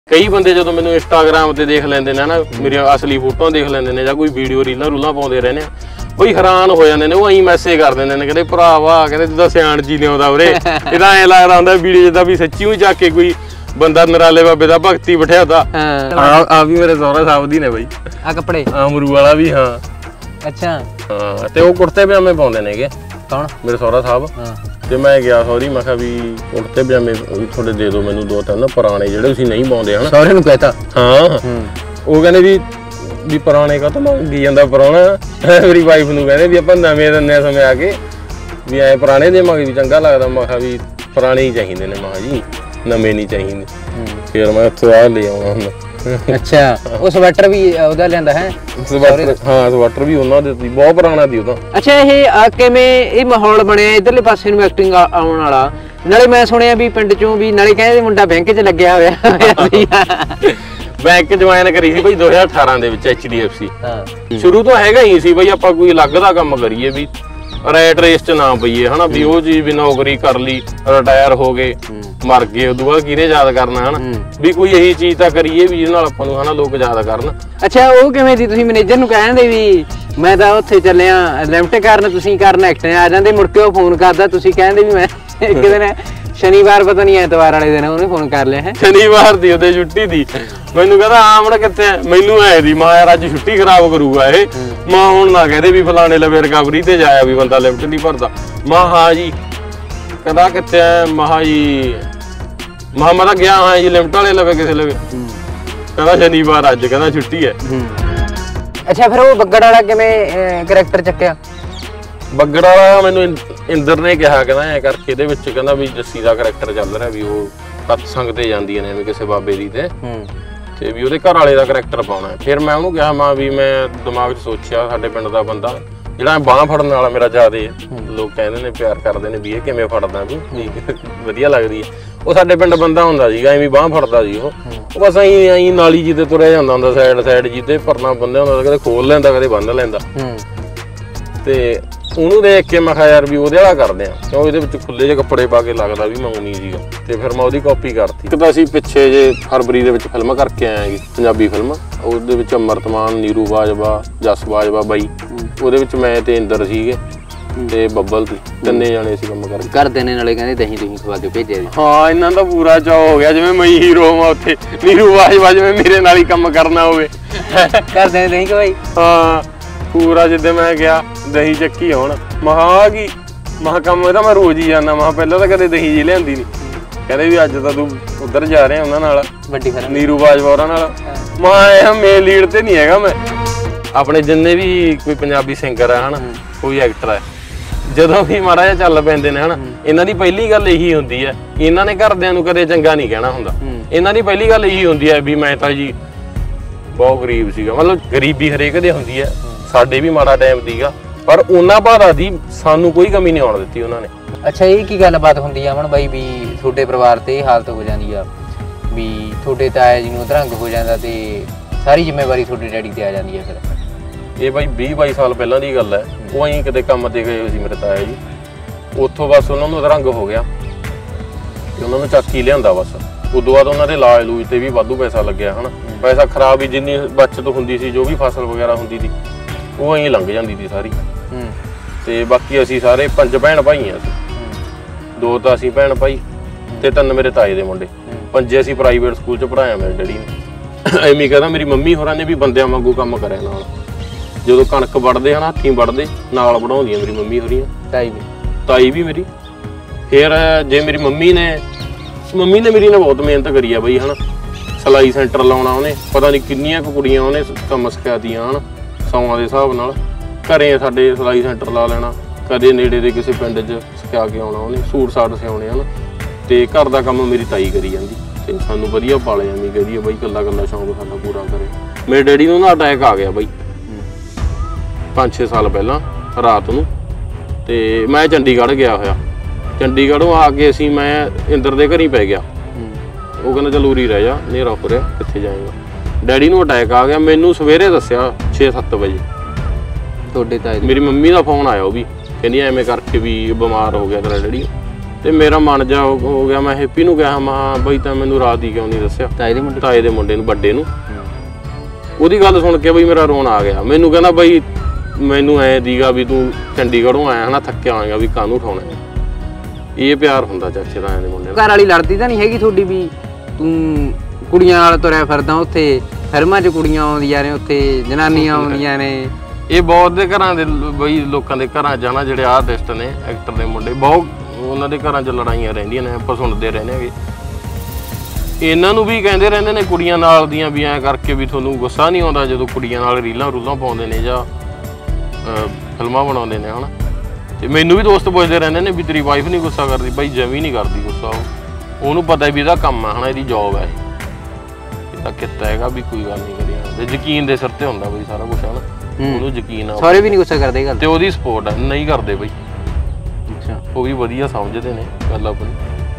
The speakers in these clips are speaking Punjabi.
ਕਈ ਬੰਦੇ ਜਦੋਂ ਮੈਨੂੰ ਇੰਸਟਾਗ੍ਰਾਮ ਤੇ ਦੇਖ ਲੈਂਦੇ ਨੇ ਨਾ, ਮੇਰੀਆਂ ਅਸਲੀ ਫੋਟੋਆਂ ਦੇਖ ਲੈਂਦੇ ਨੇ ਜਾਂ ਕੋਈ ਵੀਡੀਓ ਰੀਲਾਂ ਰੂਲਾਂ ਪਾਉਂਦੇ ਰਹਿੰਦੇ ਆ, ਬਈ ਹੈਰਾਨ ਹੋ ਜਾਂਦੇ ਨੇ। ਉਹ ਐਂ ਮੈਸੇਜ ਕਰ ਦਿੰਦੇ ਨੇ, ਕਹਿੰਦੇ ਭਰਾਵਾ ਕਹਿੰਦੇ ਤੂੰ ਤਾਂ ਸਿਆਣ ਜੀ ਲਿਆਉਂਦਾ ਉਰੇ। ਇਹਦਾ ਐਂ ਲੱਗਦਾ ਹੁੰਦਾ ਵੀਡੀਓ ਜਿੱਦਾਂ ਵੀ ਸੱਚੀ ਹੀ ਚੱਕ ਕੇ ਕੋਈ ਬੰਦਾ ਨਰਾਲੇ ਬਾਬੇ ਦਾ ਭਗਤੀ ਬਿਠਾਉਂਦਾ। ਆ ਵੀ ਮੇਰੇ ਸਹੁਰਾ ਸਾਹਿਬ ਦੀ ਨੇ ਬਈ ਆ ਕੱਪੜੇ, ਅਮਰੂ ਵਾਲਾ ਵੀ। ਹਾਂ ਅੱਛਾ ਹਾਂ, ਤੇ ਉਹ ਕੁੜਤੇ ਪਜਾਮੇ ਪਾਉਂਦੇ ਨੇਗੇ। ਕੌਣ? ਮੇਰੇ ਸਹੁਰਾ ਸਾਹਿਬ। ਤੇ ਮੈਂ ਗਿਆ ਸੌਰੀ, ਮੈਂ ਕਿਹਾ ਵੀ ਕੁੜਤੇ ਪਜਾਮੇ ਵੀ ਥੋੜੇ ਦੇ ਦਿਓ ਮੈਨੂੰ 2-3 ਪੁਰਾਣੇ ਜਿਹੜੇ ਤੁਸੀਂ ਨਹੀਂ ਪਾਉਂਦੇ ਹਨ। ਸਹੁਰੇ ਨੂੰ ਕਹਿਤਾ? ਹਾਂ। ਉਹ ਕਹਿੰਦੇ ਵੀ ਪੁਰਾਣੇ ਕਾ ਤਾਂ ਮੰਗੀ ਜਾਂਦਾ ਪੁਰਾਣਾ। ਮੇਰੀ ਵਾਈਫ ਨੂੰ ਕਹਿੰਦੇ ਵੀ ਆਪਾਂ ਨਵੇਂ ਦਿੰਦੇ ਸਮੇਂ ਆ ਕੇ ਵੀ ਐ ਪੁਰਾਣੇ ਦੇਵਾਂਗੇ ਵੀ ਚੰਗਾ ਲੱਗਦਾ। ਮੈਂ ਕਿਹਾ ਵੀ ਪੁਰਾਣੇ ਹੀ ਚਾਹੀਦੇ ਨੇ, ਮੈਂ ਜੀ ਨਵੇਂ ਨਹੀਂ ਚਾਹੀਦੇ। ਫਿਰ ਮੈਂ ਉੱਥੋਂ ਆ ਲੈ ਆਉਣਾ ਹੁੰਦਾ। ਅੱਛਾ, ਉਹ ਸਵੈਟਰ ਵੀ ਉਹਦਾ ਲਿਆਂਦਾ ਹੈ? ਹਾਂ ਸਵੈਟਰ ਵੀ ਉਹਨਾਂ ਦੇ ਬਹੁਤ ਪੁਰਾਣਾ ਸੀ ਉਹਦਾ। ਅੱਛਾ, ਇਹ ਕਿਵੇਂ ਇਹ ਮਾਹੌਲ ਬਣਿਆ ਇਧਰਲੇ ਪਾਸੇ ਨੂੰ ਐਕਟਿੰਗ ਆਉਣ ਵਾਲਾ? ਨਾਲੇ ਮੈਂ ਸੁਣਿਆ ਵੀ ਪਿੰਡ ਚੋਂ ਵੀ ਨਾਲੇ ਕਹਿੰਦੇ ਮੁੰਡਾ ਬੈਂਕ 'ਚ ਲੱਗਿਆ ਹੋਇਆ। ਬੈਂਕ ਜੁਆਇਨ ਕਰੀ ਸੀ ਬਈ 2018 ਦੇ ਵਿੱਚ HDFC। ਸ਼ੁਰੂ ਤੋਂ ਹੈਗਾ ਹੀ ਸੀ ਬਈ ਆਪਾਂ ਕੋਈ ਅਲੱਗ ਦਾ ਕੰਮ ਕਰੀਏ ਵੀ ਰੈਟ ਰੇਸ 'ਚ ਨਾ ਪਈਏ ਹਨਾ, ਵੀ ਉਹ ਚੀਜ਼ ਵੀ ਨੌਕਰੀ ਕਰ ਲਈ ਰਿਟਾਇਰ ਹੋ ਗਏ ਮਰ ਗਏ ਉਦੋਂ ਬਾਅਦ ਕਿਹਨੇ ਯਾਦ ਕਰਨਾ ਹਨਾ, ਵੀ ਕੋਈ ਇਹੀ ਚੀਜ਼ ਤਾਂ ਕਰੀਏ ਵੀ ਜਿਹਦੇ ਨਾਲ ਆਪਾਂ ਨੂੰ ਹਨਾ ਲੋਕ ਯਾਦ ਕਰਨ। ਅੱਛਾ, ਉਹ ਕਿਵੇਂ ਦੀ? ਤੁਸੀਂ ਮੈਨੇਜਰ ਨੂੰ ਕਹਿੰਦੇ ਵੀ ਮੈਂ ਤਾਂ ਉੱਥੇ ਚੱਲਿਆ ਲਿਮਟ ਕਰਨ, ਤੁਸੀਂ ਕਰਨ ਐਕਟ ਆ ਜਾਂਦੇ, ਮੁੜ ਕੇ ਉਹ ਫੋਨ ਕਰਦਾ, ਤੁਸੀਂ ਕਹਿੰਦੇ ਵੀ ਮੈਂ ਇੱਕ ਦਿਨ ਸ਼ਨੀਵਾਰ ਪਤਾ ਨਹੀਂ ਐਤਵਾਰ ਵਾਲੇ ਦਿਨ ਉਹਨੇ ਫੋਨ ਕਰ ਲਿਆ ਹੈ। ਸ਼ਨੀਵਾਰ ਦੀ ਉਹਦੇ ਛੁੱਟੀ ਦੀ, ਮੈਨੂੰ ਕਹਿੰਦਾ ਆਮਣ ਕਿੱਥੇ? ਮੈਨੂੰ ਐ ਦੀ ਮਾਂ ਯਾਰ ਅੱਜ ਛੁੱਟੀ ਖਰਾਬ ਕਰੂਗਾ ਇਹ। ਮਾਂ ਹੁਣ ਨਾ ਕਹਦੇ ਵੀ ਫਲਾਣੇ ਲਵੇ ਰਿਕਵਰੀ ਤੇ ਜਾਇਆ ਵੀ ਬੰਦਾ ਲਿਮਟ ਨਹੀਂ ਭਰਦਾ। ਮਾਂ ਹਾਂ ਜੀ। ਕਹਿੰਦਾ ਕਿੱਥੇ ਐ? ਮਹਾ ਜੀ ਮੈਂ ਤਾਂ ਗਿਆ ਹਾਂ ਜੀ ਲਿਮਟ ਵਾਲੇ ਲਵੇ ਕਿਸੇ ਲਵੇ। ਕਹਿੰਦਾ ਸ਼ਨੀਵਾਰ ਅੱਜ, ਕਹਿੰਦਾ ਛੁੱਟੀ ਹੈ। ਅੱਛਾ, ਫਿਰ ਉਹ ਬੱਗੜ ਵਾਲਾ ਕਿਵੇਂ ਕਰੈਕਟਰ ਚੱਕਿਆ? ਬੱਗੜ ਵਾਲਾ ਮੈਨੂੰ ਇੰਦਰ ਨੇ ਕਿਹਾ, ਕਹਿੰਦਾ ਐ ਕਰਕੇ ਇਹਦੇ ਵਿੱਚ ਕਹਿੰਦਾ ਵੀ ਜੱਸੀ ਦਾ ਕਰੈਕਟਰ ਚੱਲ ਰਿਹਾ ਵੀ ਉਹ ਸਤਸੰਗ ਤੇ ਜਾਂਦੀਆਂ ਨੇ ਕਿਸੇ ਬਾਬੇ ਦੀ ਤੇ ਵੀ ਉਹਦੇ ਘਰ ਵਾਲੇ ਦਾ ਕਰੈਕਟਰ ਪਾਉਣਾ। ਫਿਰ ਮੈਂ ਉਹਨੂੰ ਕਿਹਾ ਮਾਂ ਵੀ ਮੈਂ ਦਿਮਾਗ 'ਚ ਸੋਚਿਆ ਸਾਡੇ ਪਿੰਡ ਦਾ ਬੰਦਾ ਜਿਹੜਾ ਬਾਂਹ ਫੜਨ ਵਾਲਾ ਮੇਰਾ ਜ਼ਿਆਦੇ ਲੋਕ ਕਹਿੰਦੇ ਨੇ ਪਿਆਰ ਕਰਦੇ ਨੇ ਵੀ ਇਹ ਕਿਵੇਂ ਫੜਦਾ ਵੀ ਵਧੀਆ ਲੱਗਦੀ ਹੈ। ਉਹ ਸਾਡੇ ਪਿੰਡ ਬੰਦਾ ਹੁੰਦਾ ਸੀਗਾ ਐਵੇਂ ਬਾਂਹ ਫੜਦਾ ਸੀ ਉਹ ਬਸ ਐਂ ਨਾਲੀ ਜੀ ਤੇ ਤੁਰਿਆ ਜਾਂਦਾ ਹੁੰਦਾ ਸਾਈਡ ਜੀ ਤੇ ਪਰਨਾ ਬੰਨਿਆ ਹੁੰਦਾ, ਕਦੇ ਖੋਲ ਲੈਂਦਾ ਕਦੇ ਬੰਨ ਲੈਂਦਾ। ਤੇ ਉਹਨੂੰ ਦੇਖ ਕੇ ਮੈਂ ਕਿਹਾ ਯਾਰ ਵੀ ਉਹਦੇ ਵਾਲਾ ਕਰਦੇ ਆ, ਕਿਉਂ ਇਹਦੇ ਵਿੱਚ ਖੁੱਲੇ ਜਿਹੇ ਕੱਪੜੇ ਪਾ ਕੇ ਲੱਗਦਾ ਵੀ ਮਾਊਨੀ ਸੀਗਾ। ਤੇ ਫਿਰ ਮੈਂ ਉਹਦੀ ਕਾਪੀ ਕਰਤੀ। ਇੱਕ ਤਾਂ ਅਸੀਂ ਪਿੱਛੇ ਜੇ ਫਰਵਰੀ ਦੇ ਵਿੱਚ ਫਿਲਮ ਕਰਕੇ ਆਏ ਜੀ, ਪੰਜਾਬੀ ਫਿਲਮ। ਉਹਦੇ ਵਿੱਚ ਅਮਰਤਮਾਨ, ਨੀਰੂ ਬਾਜਵਾ, ਜਸ ਬਾਜਵਾ ਬਾਈ, ਉਹਦੇ ਵਿੱਚ ਮੈਂ ਤੇ ਇੰਦਰ ਸੀਗੇ ਤੇ ਬੱਬਲ ਸੀ, ਤਿੰਨੇ ਜਾਣੇ ਸੀ ਕੰਮ ਕਰਦੇ ਨੇ। ਨਾਲੇ ਕਹਿੰਦੇ ਦਹੀਂ ਦਹੀਂ ਖਵਾ ਕੇ ਭੇਜਿਆ। ਹਾਂ, ਇਹਨਾਂ ਦਾ ਪੂਰਾ ਚਾਅ ਹੋ ਗਿਆ ਜਿਵੇਂ ਮੈਂ ਹੀਰੋ ਹਾਂ ਉੱਥੇ, ਨੀਰੂ ਬਾਜਵਾ ਜਿਵੇਂ ਮੇਰੇ ਨਾਲ ਹੀ ਕੰਮ ਕਰਨਾ ਹੋਵੇ। ਕਰਦੇ ਨੇ ਦਹੀਂ ਖਵਾਈ। ਹਾਂ ਪੂਰਾ, ਜਿੱਦਾਂ ਮੈਂ ਗਿਆ ਦਹੀਂ ਚੱਕੀ ਹੁਣ ਮਹਾ ਕੀ ਮਹਾ ਕੰਮ ਇਹਦਾ ਮੈਂ ਰੋਜ਼ ਹੀ ਜਾਂਦਾ। ਮਹਾ ਪਹਿਲਾਂ ਤਾਂ ਕਦੇ ਦਹੀਂ ਜੀ ਲਿਆਂਦੀ ਨਹੀਂ। ਕਹਿੰਦੇ ਵੀ ਅੱਜ ਤਾਂ ਤੂੰ ਉੱਧਰ ਜਾ ਰਿਹਾ ਉਹਨਾਂ ਨਾਲ, ਵੱਡੀ ਫਿਲਮ ਨੀਰੂ ਬਾਜਵਾ ਹੋਰਾਂ ਨਾਲ। ਮੈਂ ਮੇਨ ਲੀਡ ਤੇ ਨਹੀਂ ਹੈਗਾ। ਮੈਂ ਆਪਣੇ ਜਿੰਨੇ ਵੀ ਕੋਈ ਪੰਜਾਬੀ ਸਿੰਗਰ ਹੈ ਹਨਾ, ਕੋਈ ਐਕਟਰ ਹੈ, ਜਦੋਂ ਵੀ ਮਾੜਾ ਜਿਹਾ ਚੱਲ ਪੈਂਦੇ ਨੇ ਹਨਾ, ਇਹਨਾਂ ਦੀ ਪਹਿਲੀ ਗੱਲ ਇਹੀ ਹੁੰਦੀ ਹੈ, ਇਹਨਾਂ ਨੇ ਘਰਦਿਆਂ ਨੂੰ ਕਦੇ ਚੰਗਾ ਨਹੀਂ ਕਹਿਣਾ ਹੁੰਦਾ। ਇਹਨਾਂ ਦੀ ਪਹਿਲੀ ਗੱਲ ਇਹੀ ਹੁੰਦੀ ਹੈ ਵੀ ਮੈਂ ਤਾਂ ਜੀ ਬਹੁਤ ਗਰੀਬ ਸੀਗਾ। ਮਤਲਬ ਗਰੀਬੀ ਹਰੇਕ ਦੇ ਹੁੰਦੀ ਹੈ, ਸਾਡੇ ਵੀ ਮਾੜਾ ਟਾਈਮ ਸੀਗਾ, ਪਰ ਉਹਨਾਂ ਭਾਰਾ ਦੀ ਸਾਨੂੰ ਕੋਈ ਕਮੀ ਨਹੀਂ ਆਉਣ ਦਿੱਤੀ ਉਹਨਾਂ ਨੇ। ਅੱਛਾ, ਇਹ ਕੀ ਗੱਲਬਾਤ ਹੁੰਦੀ ਆ ਅਮਨ ਬਾਈ ਵੀ ਤੁਹਾਡੇ ਪਰਿਵਾਰ ਤੇ ਇਹ ਹਾਲਤ ਹੋ ਜਾਂਦੀ ਆ ਵੀ ਤੁਹਾਡੇ ਤਾਇਆ ਜੀ ਨੂੰ ਅਧਰੰਗ ਹੋ ਜਾਂਦਾ ਤੇ ਸਾਰੀ ਜ਼ਿੰਮੇਵਾਰੀ ਤੁਹਾਡੇ ਡੈਡੀ ਤੇ ਆ ਜਾਂਦੀ ਹੈ? ਫਿਰ ਇਹ ਬਾਈ 20-22 ਸਾਲ ਪਹਿਲਾਂ ਦੀ ਗੱਲ ਹੈ। ਉਹ ਅਸੀਂ ਕਿਤੇ ਕੰਮ ਤੇ ਗਏ ਸੀ ਮੇਰੇ ਤਾਇਆ ਜੀ, ਉੱਥੋਂ ਬਸ ਉਹਨਾਂ ਨੂੰ ਅਧਰੰਗ ਹੋ ਗਿਆ ਤੇ ਉਹਨਾਂ ਨੂੰ ਚੱਕ ਹੀ ਲਿਆਂਦਾ ਬਸ। ਉਦੋਂ ਬਾਅਦ ਉਹਨਾਂ ਦੇ ਇਲਾਜ ਲੂਜ ਤੇ ਵੀ ਵਾਧੂ ਪੈਸਾ ਲੱਗਿਆ ਹਨਾ, ਪੈਸਾ ਖਰਾਬ ਵੀ ਜਿੰਨੀ ਬਚਤ ਹੁੰਦੀ ਸੀ, ਜੋ ਵੀ ਫਸਲ ਵਗੈਰਾ ਹੁੰਦੀ ਸੀ ਉਹ ਐਂ ਲੰਘ ਜਾਂਦੀ ਸੀ ਸਾਰੀ। ਤੇ ਬਾਕੀ ਅਸੀਂ ਸਾਰੇ 5 ਭੈਣ ਭਾਈ ਆ। ਅਸੀਂ 2 ਤਾਂ ਅਸੀਂ ਭੈਣ ਭਾਈ ਤੇ 3 ਮੇਰੇ ਤਾਏ ਦੇ ਮੁੰਡੇ। 5 ਅਸੀਂ ਪ੍ਰਾਈਵੇਟ ਸਕੂਲ 'ਚ ਪੜ੍ਹਾਇਆ ਮੇਰੇ ਡੈਡੀ ਨੇ। ਐਵੇਂ ਕਹਿੰਦਾ ਮੇਰੀ ਮੰਮੀ ਹੋਰਾਂ ਨੇ ਵੀ ਬੰਦਿਆਂ ਵਾਂਗੂ ਕੰਮ ਕਰਿਆ ਨਾਲ। ਜਦੋਂ ਕਣਕ ਵੱਢਦੇ ਹਨ ਹੱਥੀਂ ਵੱਢਦੇ ਨਾਲ ਵਢਾਉਂਦੀਆਂ ਮੇਰੀ ਮੰਮੀ ਹੋਰੀਆਂ, ਤਾਈ ਵੀ ਮੇਰੀ। ਫਿਰ ਜੇ ਮੇਰੀ ਮੰਮੀ ਨੇ ਮੇਰੀ ਨੇ ਬਹੁਤ ਮਿਹਨਤ ਕਰੀ ਆ ਬਈ ਹਨਾ। ਸਿਲਾਈ ਸੈਂਟਰ ਲਾਉਣਾ ਉਹਨੇ, ਪਤਾ ਨਹੀਂ ਕਿੰਨੀਆਂ ਕੁ ਕੁੜੀਆਂ ਉਹਨੇ ਕੰਮ ਸਿਖਾਤੀਆਂ ਹਨ ਸੌਆਂ ਦੇ ਹਿਸਾਬ ਨਾਲ। ਘਰੇ ਸਾਡੇ ਸਿਲਾਈ ਸੈਂਟਰ ਲਾ ਲੈਣਾ, ਕਦੇ ਨੇੜੇ ਦੇ ਕਿਸੇ ਪਿੰਡ 'ਚ ਸਿਖਾ ਕੇ ਆਉਣਾ ਉਹਨੇ, ਸੂਟ ਸਾਟ ਸਿਉਣੇ ਹਨ। ਤੇ ਘਰ ਦਾ ਕੰਮ ਮੇਰੀ ਤਾਈ ਕਰੀ ਜਾਂਦੀ ਤੇ ਸਾਨੂੰ ਵਧੀਆ ਪਾਲੇ ਜਾਂਦੀ। ਕਹਦੀ ਬਈ ਕੱਲਾ ਸ਼ੌਂਕ ਸਾਡਾ ਪੂਰਾ ਕਰੇ। ਮੇਰੇ ਡੈਡੀ ਨੂੰ ਨਾ ਅਟੈਕ ਆ ਗਿਆ ਬਈ 5-6 ਸਾਲ ਪਹਿਲਾਂ ਰਾਤ ਨੂੰ। ਤੇ ਮੈਂ ਚੰਡੀਗੜ੍ਹ ਗਿਆ ਹੋਇਆ, ਚੰਡੀਗੜ੍ਹੋਂ ਆ ਕੇ ਮੈਂ ਇੰਦਰ ਦੇ ਘਰ ਹੀ ਪੈ ਗਿਆ। ਉਹ ਕਹਿੰਦਾ ਚੱਲ ਉਰੀ ਰਹਿ ਜਾ, ਹਨੇਰਾ ਹੋ ਰਿਹਾ ਕਿੱਥੇ ਜਾਏਗਾ। ਡੈਡੀ ਨੂੰ ਅਟੈਕ ਆ ਗਿਆ, ਮੈਨੂੰ ਸਵੇਰੇ ਦੱਸਿਆ 6-7 ਵਜੇ। ਤੁਹਾਡੇ ਤਾਏ ਮੇਰੀ ਮੰਮੀ ਦਾ ਫੋਨ ਆਇਆ, ਉਹ ਵੀ ਕਹਿੰਦੀ ਐਵੇਂ ਕਰਕੇ ਵੀ ਬਿਮਾਰ ਹੋ ਗਿਆ ਤੇਰਾ ਡੈਡੀ। ਤੇ ਮੇਰਾ ਮਨ ਜਾ ਹੋ ਗਿਆ। ਮੈਂ ਹੈਪੀ ਨੂੰ ਕਿਹਾ ਮਾਂ ਬਈ ਤਾਂ ਮੈਨੂੰ ਰਾਤ ਹੀ ਕਿਉਂ ਨਹੀਂ ਦੱਸਿਆ ਤਾਏ ਦੇ ਮੁੰਡੇ ਨੂੰ ਵੱਡੇ ਨੂੰ। ਉਹਦੀ ਗੱਲ ਸੁਣ ਕੇ ਬਈ ਮੇਰਾ ਰੋਣ ਆ ਗਿਆ। ਮੈਨੂੰ ਕਹਿੰਦਾ ਬਈ ਮੈਨੂੰ ਐ ਦੀਗਾ ਵੀ ਤੂੰ ਚੰਡੀਗੜ੍ਹੋਂ ਆਇਆ ਹਨਾ ਥੱਕਿਆ ਆਏਗਾ ਵੀ ਕਾਹਨੂੰ ਉਠਾਉਣਾ। ਇਹ ਪਿਆਰ ਹੁੰਦਾ ਚਾਚੇ ਤਾਏ ਦੇ ਮੁੰਡੇ ਦਾ। ਘਰ ਵਾਲੀ ਲੜਦੀ ਤਾਂ ਨਹੀਂ ਹੈਗੀ ਤੁਹਾਡੀ ਵੀ ਤੂੰ ਕੁੜੀਆਂ ਨਾਲ ਤੁਰਿਆ ਫਿਰਦਾ ਉੱਥੇ ਫਿਲਮਾਂ 'ਚ ਕੁੜੀਆਂ ਆਉਂਦੀਆਂ ਨੇ ਉੱਥੇ ਜਨਾਨੀਆਂ ਆਉਂਦੀਆਂ ਨੇ। ਇਹ ਬਹੁਤ ਦੇ ਘਰਾਂ ਦੇ ਬਈ ਲੋਕਾਂ ਦੇ ਘਰਾਂ 'ਚ ਨਾ ਜਿਹੜੇ ਆਰਟਿਸਟ ਨੇ ਐਕਟਰ ਦੇ ਮੁੰਡੇ ਬਹੁਤ ਉਹਨਾਂ ਦੇ ਘਰਾਂ 'ਚ ਲੜਾਈਆਂ ਰਹਿੰਦੀਆਂ ਨੇ ਆਪਾਂ ਸੁਣਦੇ ਰਹਿੰਦੇ ਹੈਗੇ। ਇਹਨਾਂ ਨੂੰ ਵੀ ਕਹਿੰਦੇ ਰਹਿੰਦੇ ਨੇ ਕੁੜੀਆਂ ਨਾਲ ਦੀਆਂ ਵੀ ਐਂ ਕਰਕੇ ਵੀ ਤੁਹਾਨੂੰ ਗੁੱਸਾ ਨਹੀਂ ਆਉਂਦਾ ਜਦੋਂ ਕੁੜੀਆਂ ਨਾਲ ਰੀਲਾਂ ਰੂਲਾਂ ਪਾਉਂਦੇ ਨੇ ਜਾਂ ਫਿਲਮਾਂ ਬਣਾਉਂਦੇ ਨੇ ਹਨਾ। ਤੇ ਮੈਨੂੰ ਵੀ ਦੋਸਤ ਪੁੱਛਦੇ ਰਹਿੰਦੇ ਨੇ ਵੀ ਤੇਰੀ ਵਾਈਫ ਨਹੀਂ ਗੁੱਸਾ ਕਰਦੀ। ਬਾਈ ਜਮੀ ਨਹੀਂ ਕਰਦੀ ਗੁੱਸਾ। ਉਹਨੂੰ ਪਤਾ ਵੀ ਇਹਦਾ ਕੰਮ ਆ ਹਨਾ ਇਹਦੀ ਜੌਬ ਹੈ ਇਹ ਤਾਂ ਕਿੱਤਾ ਹੈਗਾ ਵੀ ਕੋਈ ਗੱਲ ਨਹੀਂ ਕਰੀ ਤੇ ਯਕੀਨ ਦੇ ਸਿਰ ਤੇ ਹੁੰਦਾ ਬਈ ਸਾਰਾ ਕੁਛ ਹਨਾ। ਉਹਨੂੰ ਯਕੀਨ ਆ ਸਾਰੇ ਵੀ ਨਹੀਂ ਗੁੱਸਾ ਕਰਦੇ ਗੱਲ ਤੇ ਉਹਦੀ ਸਪੋਰਟ ਹੈ ਨਹੀਂ ਕਰਦੇ ਬਈ। ਅੱਛਾ ਉਹ ਵੀ ਵਧੀਆ ਸਮਝਦੇ ਨੇ ਗੱਲ ਆਪਣੀ।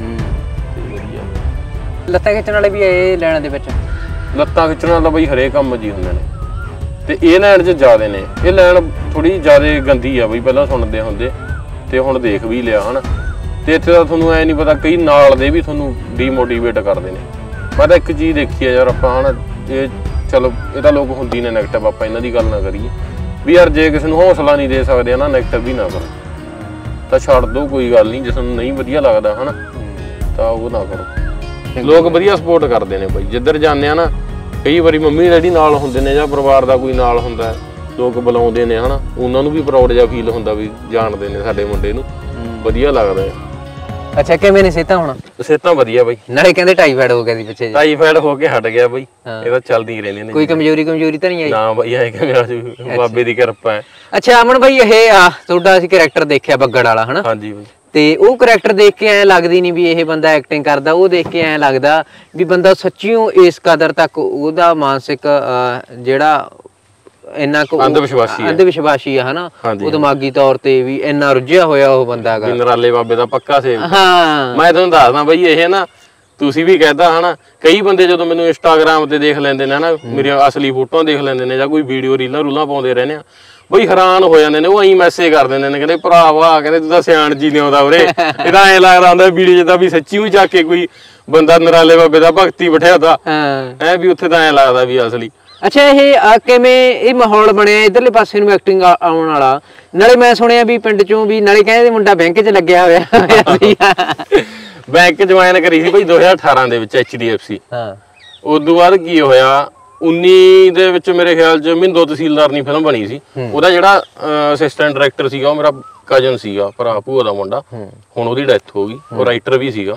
ਵਧੀਆ ਲੱਤਾਂ ਖਿੱਚਣ ਵਾਲੇ ਵੀ ਇਹ ਲੈਣ ਦੇ ਵਿੱਚ ਲੱਤਾਂ ਖਿੱਚਣ ਵਾਲਾ ਬਈ ਹਰੇਕ ਕੰਮ ਜੀ ਹੁੰਦੇ ਨੇ ਤੇ ਇਹ ਲੈਣ 'ਚ ਜ਼ਿਆਦੇ ਨੇ। ਇਹ ਲੈਣ ਥੋੜੀ ਜ਼ਿਆਦੇ ਗੰਦੀ ਆ ਬਈ ਪਹਿਲਾਂ ਸੁਣਦੇ ਹੁੰਦੇ ਤੇ ਹੁਣ ਦੇਖ ਵੀ ਲਿਆ ਹਨਾ। ਤੇ ਇੱਥੇ ਤਾਂ ਤੁਹਾਨੂੰ ਐ ਨਹੀਂ ਪਤਾ ਕਈ ਨਾਲ ਦੇ ਵੀ ਤੁਹਾਨੂੰ ਡੀਮੋਟੀਵੇਟ ਕਰਦੇ ਨੇ। ਮੈਂ ਤਾਂ ਇੱਕ ਚੀਜ਼ ਦੇਖੀ ਆ ਯਾਰ ਆਪਾਂ ਹਨਾ ਇਹ ਚਲੋ ਇਹ ਤਾਂ ਲੋਕ ਹੁੰਦੀ ਨੇ ਨੈਗੇਟਿਵ ਆਪਾਂ ਇਹਨਾਂ ਦੀ ਗੱਲ ਨਾ ਕਰੀਏ ਵੀ ਯਾਰ ਜੇ ਕਿਸੇ ਨੂੰ ਹੌਸਲਾ ਨਹੀਂ ਦੇ ਸਕਦੇ ਨਾ ਨੈਗੇਟਿਵ ਵੀ ਨਾ ਕਰੋ ਤਾਂ ਛੱਡ ਦੋ ਕੋਈ ਗੱਲ ਨਹੀਂ। ਜੇ ਤੁਹਾਨੂੰ ਨਹੀਂ ਵਧੀਆ ਲੱਗਦਾ ਹਨਾ ਤਾਂ ਉਹ ਨਾ ਕਰੋ। ਲੋਕ ਵਧੀਆ ਸਪੋਰਟ ਕਰਦੇ ਨੇ ਬਈ ਜਿੱਧਰ ਜਾਂਦੇ ਆ ਨਾ। ਕਈ ਵਾਰੀ ਮੰਮੀ ਡੈਡੀ ਨਾਲ ਹੁੰਦੇ ਨੇ ਜਾਂ ਪਰਿਵਾਰ ਦਾ ਕੋਈ ਨਾਲ ਹੁੰਦਾ ਲੋਕ ਬੁਲਾਉਂਦੇ ਨੇ ਹਨਾ ਉਹਨਾਂ ਨੂੰ ਵੀ ਪ੍ਰਾਊਡ ਜਿਹਾ ਫੀਲ ਹੁੰਦਾ ਵੀ ਜਾਣਦੇ ਨੇ ਸਾਡੇ ਮੁੰਡੇ ਨੂੰ ਵਧੀਆ ਲੱਗਦਾ। ਅੱਛਾ ਕਿਵੇਂ ਨੇ ਸਿਹਤਾਂ ਹੁਣ? ਸਿਹਤਾਂ ਵਧੀਆ ਬਈ। ਨਾਲੇ ਕਹਿੰਦੇ ਟਾਈਫਾਇਡ ਹੋ ਗਿਆ ਸੀ ਪਿੱਛੇ ਟਾਈਫਾਇਡ ਹੋ ਕੇ ਹਟ ਗਿਆ ਬਈ। ਇਹ ਤਾਂ ਚੱਲਦੀ ਰਹਿੰਦੇ ਨੇ। ਕੋਈ ਕਮਜ਼ੋਰੀ ਤਾਂ ਨਹੀਂ ਆਈ? ਨਾ ਬਈ ਐ ਕਿਵੇਂ ਬਾਬੇ ਦੀ ਕਿਰਪਾ ਹੈ। ਅੱਛਾ ਅਮਨ ਬਈ ਇਹ ਆ ਤੁਹਾਡਾ ਅਸੀਂ ਕਰੈਕਟਰ ਦੇਖਿਆ ਬੱਗੜ ਵਾਲਾ ਹਨਾ। ਹਾਂਜੀ ਬਈ। ਤੇ ਉਹ ਕਰੈਕਟਰ ਦੇਖ ਕੇ ਐ ਲੱਗਦੀ ਨਹੀਂ ਵੀ ਇਹ ਬੰਦਾ ਐਕਟਿੰਗ ਕਰਦਾ। ਉਹ ਦੇਖ ਕੇ ਐ ਲੱਗਦਾ ਵੀ ਬੰਦਾ ਸੱਚੀਓ ਇਸ ਕਦਰ ਤੱਕ ਉਹਦਾ ਮਾਨਸਿਕ ਜਿਹੜਾ ਇੰਨਾ ਕੁ ਅੰਧ ਵਿਸ਼ਵਾਸੀ ਆ ਹਨਾ। ਉਹ ਦਿਮਾਗੀ ਤੌਰ ਤੇ ਵੀ ਇੰਨਾ ਰੁੱਝਿਆ ਹੋਇਆ ਉਹ ਬੰਦਾ ਹੈਗਾ। ਨਰਾਲੇ ਬਾਬੇ ਦਾ ਪੱਕਾ ਸੇਵ। ਹਾਂ ਮੈਂ ਤੁਹਾਨੂੰ ਦੱਸਦਾ ਬਈ ਇਹ ਨਾ ਤੁਸੀਂ ਵੀ ਕਹਿਦਾ ਹਨਾ ਕਈ ਬੰਦੇ ਜਦੋਂ ਮੈਨੂੰ ਇੰਸਟਾਗ੍ਰਾਮ ਤੇ ਦੇਖ ਲੈਂਦੇ ਨੇ ਹਨਾ ਮੇਰੀਆਂ ਅਸਲੀ ਫੋਟੋਆਂ ਦੇਖ ਲੈਂਦੇ ਨੇ ਜਾਂ ਕੋਈ ਵੀਡੀਓ ਰੀਲਾਂ ਰੂਲਾਂ ਪਾਉਂਦੇ ਰਹਿੰਦੇ ਆ ਬਈ ਹੈਰਾਨ ਹੋ ਜਾਂਦੇ ਨੇ। ਉਹ ਐਂ ਮੈਸੇਜ ਕਰ ਦਿੰਦੇ ਨੇ ਕਹਿੰਦੇ ਭਰਾਵਾ ਕਹਿੰਦੇ ਤੂੰ ਤਾਂ ਸਿਆਣ ਜੀ ਨਹੀਂ ਆਉਂਦਾ ਉਰੇ। ਇਹਦਾ ਐਂ ਲੱਗਦਾ ਹੁੰਦਾ ਵੀਡੀਓ 'ਚ ਤਾਂ ਵੀ ਸੱਚੀ ਹੀ ਜਾ ਕੇ ਕੋਈ ਬੰਦਾ ਨਰਾਲੇ ਬਾਬੇ ਦਾ ਭਗਤੀ ਬਿਠਿਆ ਤਾ ਐ ਵੀ ਉੱਥੇ ਤਾਂ ਐਂ ਲੱਗਦਾ ਵੀ ਅਸਲੀ। ਅੱਛਾ ਇਹ ਕਿਵੇਂ ਇਹ ਮਾਹੌਲ ਬਣਿਆ ਇਧਰਲੇ ਪਾਸੇ ਨੂੰ ਐਕਟਿੰਗ ਆਉਣ ਵਾਲਾ? ਨਾਲੇ ਮੈਂ ਸੁਣਿਆ ਵੀ ਪਿੰਡ ਚੋਂ ਵੀ ਨਾਲੇ ਕਹਿੰਦੇ ਮੁੰਡਾ ਬੈਂਕ 'ਚ ਲੱਗਿਆ ਹੋਇਆ ਬੈਂਕ ਜੁਆਇਨ ਕਰੀ ਸੀ ਬਈ 2018 ਦੇ ਵਿੱਚ HDFC। ਹਾਂ ਉਦੋਂ ਬਾਅਦ ਕੀ ਹੋਇਆ 19 ਦੇ ਵਿੱਚ ਮੇਰੇ ਖਿਆਲ 'ਚ ਮਿੰਦੋ ਤਹਿਸੀਲਦਾਰ ਦੀ ਫਿਲਮ ਬਣੀ ਸੀ। ਉਹਦਾ ਜਿਹੜਾ ਅਸਿਸਟੈਂਟ ਡਾਇਰੈਕਟਰ ਸੀਗਾ ਉਹ ਮੇਰਾ ਕਜ਼ਨ ਸੀਗਾ ਭਰਾ ਭੂਆ ਦਾ ਮੁੰਡਾ। ਹੁਣ ਉਹਦੀ ਡੈਥ ਹੋ ਗਈ। ਉਹ ਰਾਈਟਰ ਵੀ ਸੀਗਾ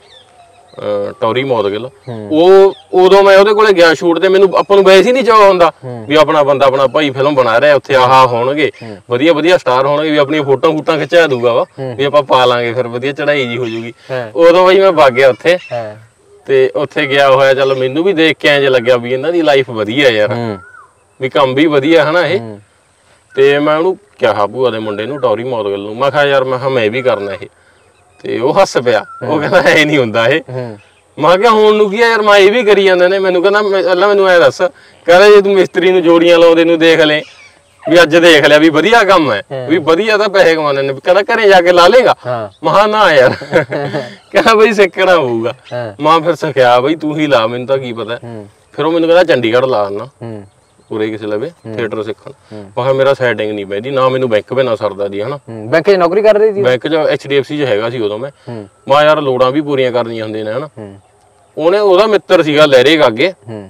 ਟੌਰੀ ਮੌਦਗਿਲ। ਉਹ ਉਦੋਂ ਮੈਂ ਉਹਦੇ ਕੋਲੇ ਗਿਆ ਸ਼ੂਟ ਤੇ ਮੈਨੂੰ ਆਪਾਂ ਨੂੰ ਵੈਸੇ ਹੀ ਨਹੀਂ ਚਾਹ ਹੁੰਦਾ ਵੀ ਆਪਣਾ ਬੰਦਾ ਆਪਣਾ ਭਾਈ ਫਿਲਮ ਬਣਾ ਰਿਹਾ ਉੱਥੇ ਆਹ ਹੋਣਗੇ ਵਧੀਆ ਵਧੀਆ ਸਟਾਰ ਹੋਣਗੇ ਵੀ ਆਪਣੀਆਂ ਫੋਟੋਆਂ ਖਿਚਾ ਦੂਗਾ ਵਾ ਵੀ ਆਪਾਂ ਪਾ ਲਾਂਗੇ ਫਿਰ ਵਧੀਆ ਚੜਾਈ ਜੀ ਹੋ ਜੂਗੀ। ਉਦੋਂ ਬਈ ਮੈਂ ਵਗ ਗਿਆ ਉੱਥੇ ਤੇ ਉੱਥੇ ਗਿਆ ਹੋਇਆ ਚੱਲ ਮੈਨੂੰ ਵੀ ਦੇਖ ਕੇ ਐਂ ਲੱਗਿਆ ਵੀ ਇਹਨਾਂ ਦੀ ਲਾਈਫ ਵਧੀਆ ਯਾਰ ਵੀ ਕੰਮ ਵੀ ਵਧੀਆ ਹਨਾ ਇਹ। ਤੇ ਮੈਂ ਉਹਨੂੰ ਕਿਹਾ ਭੂਆ ਦੇ ਮੁੰਡੇ ਨੂੰ ਟੌਰੀ ਮੌਦਗਿਲ ਨੂੰ ਮੈਂ ਕਿਹਾ ਯਾਰ ਮੈਂ ਵੀ ਕਰਨਾ ਇਹ। ਤੇ ਉਹ ਹੱਸ ਪਿਆ ਉਹ ਕਹਿੰਦਾ ਐ ਨਹੀਂ ਹੁੰਦਾ ਇਹ। ਮੈਂ ਕਿਹਾ ਹੁਣ ਨੂੰ ਕੀ ਆ ਯਾਰ ਮੈਂ ਇਹ ਵੀ ਕਰੀ ਜਾਂਦੇ ਨੇ। ਮੈਨੂੰ ਕਹਿੰਦਾ ਪਹਿਲਾਂ ਮੈਨੂੰ ਐ ਦੱਸ ਕਹਿੰਦਾ ਜੇ ਤੂੰ ਮਿਸਤਰੀ ਨੂੰ ਜੋੜੀਆਂ ਲਾਉਂਦੇ ਨੂੰ ਦੇਖ ਲੈ ਵੀ ਅੱਜ ਦੇਖ ਲਿਆ ਵੀ ਵਧੀਆ ਕੰਮ ਹੈ ਵੀ ਵਧੀਆ ਤਾਂ ਪੈਸੇ ਕਮਾਉਂਦੇ ਨੇ। ਕਹਿੰਦਾ ਘਰੇ ਜਾ ਕੇ ਲਾ ਲੇਗਾ? ਮਹਾ ਨਾ ਯਾਰ ਕਹਿੰਦਾ ਬਈ ਸਿੱਖਣਾ ਹੋਊਗਾ। ਮਾਂ ਫਿਰ ਸਿੱਖਿਆ ਬਈ ਤੂੰ ਹੀ ਲਾ ਮੈਨੂੰ ਤਾਂ ਕੀ ਪਤਾ। ਫਿਰ ਉਹ ਮੈਨੂੰ ਕਹਿੰਦਾ ਚੰਡੀਗੜ੍ਹ ਲਾ ਨਾ ਉਰੇ ਕਿਸੇ ਲਵੇ ਥੀਏਟਰ ਸਿੱਖਣ। ਮੈਂ ਕਿਹਾ ਮੇਰਾ ਸੈਟਿੰਗ ਨਹੀਂ ਪੈਂਦੀ ਨਾ ਮੈਨੂੰ ਬੈਂਕ ਨਾ ਸਰਦਾ ਦੀ ਹਨਾ। ਬੈਂਕ 'ਚ ਨੌਕਰੀ ਕਰ ਰਹੀ ਸੀ? ਬੈਂਕ 'ਚ HDFC 'ਚ ਹੈਗਾ ਸੀ ਉਦੋਂ ਮੈਂ ਯਾਰ ਲੋੜਾਂ ਵੀ ਪੂਰੀਆਂ ਕਰਨੀਆਂ ਹੁੰਦੀਆਂ ਨੇ ਹਨਾ। ਉਹਦਾ ਮਿੱਤਰ ਸੀਗਾ ਲਹਿਰੇ ਗਾਗੇ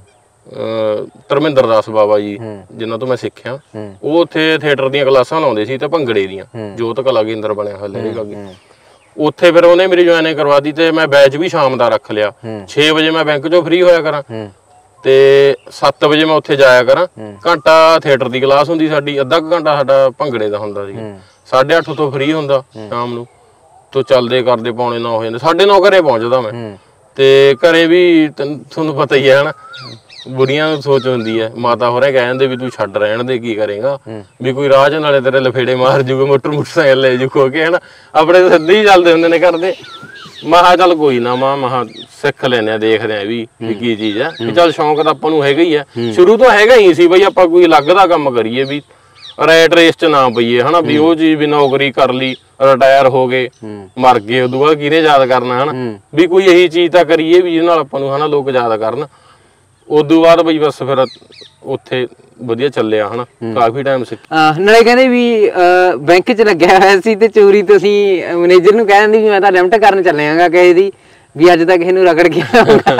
ਧਰਮਿੰਦਰ ਦਾਸ ਬਾਬਾ ਜੀ ਜਿਨ੍ਹਾਂ ਤੋਂ ਮੈਂ ਸਿੱਖਿਆ। ਉਹ ਉੱਥੇ ਥੀਏਟਰ ਦੀਆਂ ਕਲਾਸਾਂ ਲਾਉਂਦੇ ਸੀ ਤੇ ਭੰਗੜੇ ਦੀਆਂ ਜੋਤ ਕਲਾ ਕੇਂਦਰ ਬਣਿਆ ਹੋਇਆ ਲਹਿਰੇ ਗਾਗੇ। ਉੱਥੇ ਫਿਰ ਉਹਨੇ ਮੇਰੀ ਜੁਆਇਨਿੰਗ ਕਰਵਾ ਦਿੱਤੀ ਤੇ ਮੈਂ ਬੈਚ ਵੀ ਸ਼ਾਮ ਦਾ ਰੱਖ ਲਿਆ। 6 ਵਜੇ ਮੈਂ ਬੈਂਕ 'ਚੋਂ ਫ੍ਰੀ ਹੋਇਆ ਕਰਾਂ ਤੇ 7 ਵਜੇ ਮੈਂ ਉੱਥੇ ਜਾਇਆ ਕਰਾਂ। ਘੰਟਾ ਥੀਏਟਰ ਦੀ ਕਲਾਸ ਹੁੰਦੀ ਸਾਡੀ ਅੱਧਾ ਘੰਟਾ ਸਾਡਾ ਭੰਗੜੇ ਦਾ ਹੁੰਦਾ ਸੀ। 8:30 ਤੋਂ ਫ੍ਰੀ ਹੁੰਦਾ ਸ਼ਾਮ ਨੂੰ ਤੋਂ ਚੱਲਦੇ ਕਰਦੇ 8:45 ਹੋ ਜਾਂਦੇ 9:30 ਘਰੇ ਪਹੁੰਚਦਾ ਮੈਂ। ਤੇ ਘਰੇ ਵੀ ਤੁਹਾਨੂੰ ਪਤਾ ਹੀ ਹੈ ਹਨਾ ਬੁੜੀਆਂ ਨੂੰ ਸੋਚ ਹੁੰਦੀ ਹੈ ਮਾਤਾ ਹੋਰੇ ਕਹਿ ਜਾਂਦੇ ਵੀ ਤੂੰ ਛੱਡ ਰਹਿਣ ਦੇ ਕੀ ਕਰੇਗਾ ਵੀ ਕੋਈ ਰਾਹ 'ਚ ਨਾਲੇ ਤੇਰੇ ਲਫੇੜੇ ਮਾਰ ਜੂਗਾ ਮੋਟਰਸਾਈਕਲ ਲੈ ਜੂ ਖੋ ਕੇ ਹਨਾ। ਆਪਣੇ ਤਾਂ ਸਿੱਧੇ ਹੀ ਚੱਲਦੇ ਹੁੰਦੇ ਨੇ ਕਰਦੇ। ਮਹਾ ਚੱਲ ਕੋਈ ਨਾ ਮਹਾ ਸਿੱਖ ਲੈਨੇ ਆ ਦੇਖਦੇ ਆ ਵੀ ਕੀ ਚੀਜ਼ ਆ ਵੀ ਚੱਲ ਸ਼ੌਂਕ ਤਾਂ ਆਪਾਂ ਨੂੰ ਹੈਗਾ ਹੀ ਆ ਸ਼ੁਰੂ ਤੋਂ ਹੈਗਾ ਹੀ ਸੀ ਬਈ ਆਪਾਂ ਕੋਈ ਅਲੱਗ ਦਾ ਕੰਮ ਕਰੀਏ ਵੀ ਰੈਟ ਰੇਸ 'ਚ ਨਾ ਪਈਏ ਹਨਾ ਵੀ ਉਹ ਚੀਜ਼ ਵੀ ਨੌਕਰੀ ਕਰ ਲਈ ਰਿਟਾਇਰ ਹੋ ਗਏ ਮਰ ਗਏ ਉਦੋਂ ਬਾਅਦ ਕਿਹਨੇ ਯਾਦ ਕਰਨਾ ਹਨਾ ਵੀ ਕੋਈ ਇਹੀ ਚੀਜ਼ ਤਾਂ ਕਰੀਏ ਵੀ ਜਿਹਦੇ ਨਾਲ ਆਪਾਂ ਨੂੰ ਹਨਾ ਲੋਕ ਯਾਦ ਕਰਨ ਉਦੋਂ ਬਾਅਦ ਬਈ ਬਸ ਫਿਰ ਉੱਥੇ ਵਧੀਆ ਚੱਲਿਆ ਹਨਾ ਕਾਫੀ ਟਾਈਮ ਸੀ। ਨਾਲੇ ਕਹਿੰਦੇ ਵੀ ਬੈਂਕ 'ਚ ਲੱਗਿਆ ਹੋਇਆ ਸੀ ਤੇ ਚੋਰੀ ਤੁਸੀਂ ਮੈਨੇਜਰ ਨੂੰ ਕਹਿ ਦਿੰਦੀ ਵੀ ਮੈਂ ਤਾਂ ਲਿਮਟ ਕਰਨ ਚੱਲਿਆਗਾ ਕਿਸੇ ਦੀ ਵੀ ਅੱਜ ਤੱਕ ਇਹਨੂੰ ਰਗੜ ਗਿਆ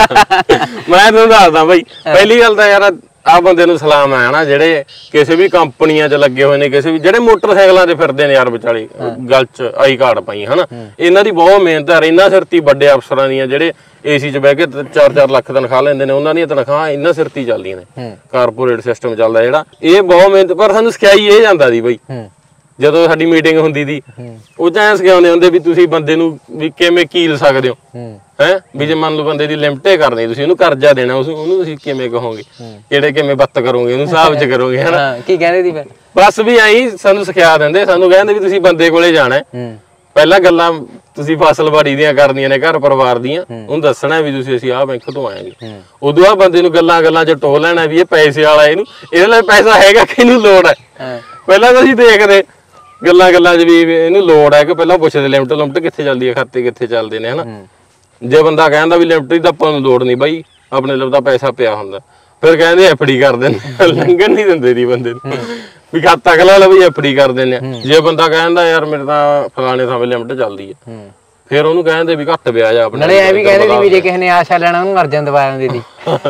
ਮੈਂ ਤੁਹਾਨੂੰ ਦੱਸਦਾ ਬਈ ਪਹਿਲੀ ਗੱਲ ਤਾਂ ਯਾਰ ਆ ਬੰਦੇ ਨੂੰ ਸਲਾਮ ਆ ਨਾ ਜਿਹੜੇ ਕਿਸੇ ਵੀ ਕੰਪਨੀਆਂ 'ਚ ਲੱਗੇ ਹੋਏ ਨੇ ਕਿਸੇ ਵੀ ਜਿਹੜੇ ਮੋਟਰਸਾਈਕਲਾਂ 'ਤੇ ਫਿਰਦੇ ਨੇ ਯਾਰ ਵਿਚਾਲੇ ਗੱਲ 'ਚ ਆਈ ਕਾਰਡ ਪਾਈ ਹਨਾ ਇਹਨਾਂ ਦੀ ਬਹੁਤ ਮਿਹਨਤ ਹੈ। ਇਹਨਾਂ ਸਿਰਤੀ ਵੱਡੇ ਅਫਸਰਾਂ ਦੀਆਂ ਜਿਹੜੇ ਏਸੀ 'ਚ ਬਹਿ ਕੇ 4-4 ਲੱਖ ਤਨਖਾਹ ਲੈਂਦੇ ਨੇ ਉਹਨਾਂ ਦੀਆਂ ਤਨਖਾਹਾਂ ਇਹਨਾਂ ਸਿਰਤੀ ਚੱਲਦੀਆਂ ਨੇ ਕਾਰਪੋਰੇਟ ਸਿਸਟਮ ਚੱਲਦਾ ਜਿਹੜਾ ਇਹ ਬਹੁਤ ਮਿਹਨਤ ਪਰ ਸਾਨੂੰ ਸਿਖਾਈ ਇਹ ਜਾਂਦਾ ਦੀ ਬਈ ਜਦੋਂ ਸਾਡੀ ਮੀਟਿੰਗ ਹੁੰਦੀ ਦੀ ਉਹ ਚ ਐਂ ਸਿਖਾਉਂਦੇ ਹੁੰਦੇ ਵੀ ਤੁਸੀਂ ਬੰਦੇ ਨੂੰ ਵੀ ਕਿਵੇਂ ਕੀਲ ਸਕਦੇ ਹੋ ਹੈ ਵੀ ਜੇ ਮੰਨ ਲਓ ਬੰਦੇ ਦੀ ਲਿਮਟੇ ਕਰਨੀ ਤੁਸੀਂ ਉਹਨੂੰ ਕਰਜ਼ਾ ਦੇਣਾ ਉਹਨੂੰ ਤੁਸੀਂ ਕਿਵੇਂ ਕਹੋਗੇ ਕਿਹੜੇ ਕਿਵੇਂ ਬੱਤ ਕਰੋਗੇ ਉਹਨੂੰ ਹਿਸਾਬ ਚ ਕਰੋਗੇ ਹਨਾ ਕੀ ਕਹਿੰਦੇ ਦੀ ਫਿਰ ਬਸ ਵੀ ਐਂ ਸਾਨੂੰ ਸਿਖਾ ਦਿੰਦੇ ਸਾਨੂੰ ਕਹਿੰਦੇ ਵੀ ਤੁਸੀਂ ਬੰਦੇ ਕੋਲੇ ਜਾਣਾ ਪਹਿਲਾਂ ਗੱਲਾਂ ਤੁਸੀਂ ਫਸਲਬਾੜੀ ਦੀਆਂ ਕਰਨੀਆਂ ਨੇ ਘਰ ਪਰਿਵਾਰ ਦੀਆਂ ਉਹਨੂੰ ਦੱਸਣਾ ਵੀ ਤੁਸੀਂ ਅਸੀਂ ਆਹ ਬੈਂਕ ਤੋਂ ਆਏਗੇ ਉਦੋਂ ਆ ਬੰਦੇ ਨੂੰ ਗੱਲਾਂ ਚ ਟੋਹ ਲੈਣਾ ਵੀ ਇਹ ਪੈਸੇ ਵਾਲਾ ਇਹਨੂੰ ਇਹਦੇ ਲਈ ਪੈਸਾ ਹੈਗਾ ਕਿ ਇਹਨੂੰ ਲੋੜ ਹੈ ਪਹਿਲਾਂ ਤਾਂ ਅਸੀਂ ਦੇਖਦੇ ਗੱਲਾਂ 'ਚ ਵੀ ਇਹਨੂੰ ਲੋੜ ਹੈ ਕਿ ਪਹਿਲਾਂ ਪੁੱਛਦੇ ਲਿਮਟ ਕਿੱਥੇ ਚੱਲਦੀ ਹੈ ਖਾਤੇ ਕਿੱਥੇ ਚੱਲਦੇ ਨੇ ਹਨਾ ਜੇ ਬੰਦਾ ਕਹਿੰਦਾ ਵੀ ਲਿਮਟ ਦੀ ਤਾਂ ਆਪਾਂ ਨੂੰ ਲੋੜ ਨਹੀਂ ਬਾਈ ਆਪਣੇ ਲਈ ਤਾਂ ਪੈਸਾ ਪਿਆ ਹੁੰਦਾ ਫਿਰ ਕਹਿੰਦੇ ਐਫਡੀ ਕਰ ਦਿੰਦੇ ਲੰਘਣ ਨਹੀਂ ਦਿੰਦੇ ਦੀ ਬੰਦੇ ਨੂੰ ਵੀ ਖਾਤਾ ਖਲਾ ਲਾ ਬਈ ਐਫਡੀ ਕਰ ਦਿੰਦੇ ਜੇ ਬੰਦਾ ਕਹਿੰਦਾ ਯਾਰ ਮੇਰੇ ਤਾਂ ਫਲਾਣੇ ਥਾਂ ਲਿਮਟ ਚੱਲਦੀ ਹੈ ਫਿਰ ਉਹਨੂੰ ਕਹਿੰਦੇ ਵੀ ਘੱਟ ਵਿਆਜ ਆਪਣੇ ਨਾਲੇ ਐ ਵੀ ਕਹਿੰਦੇ ਵੀ ਜੇ ਕਿਸੇ ਨੇ ਆਸ਼ਾ ਲੈਣਾ ਉਹਨੂੰ ਅਰਜਨ ਦਵਾ ਦਿੰਦੇ ਦੀ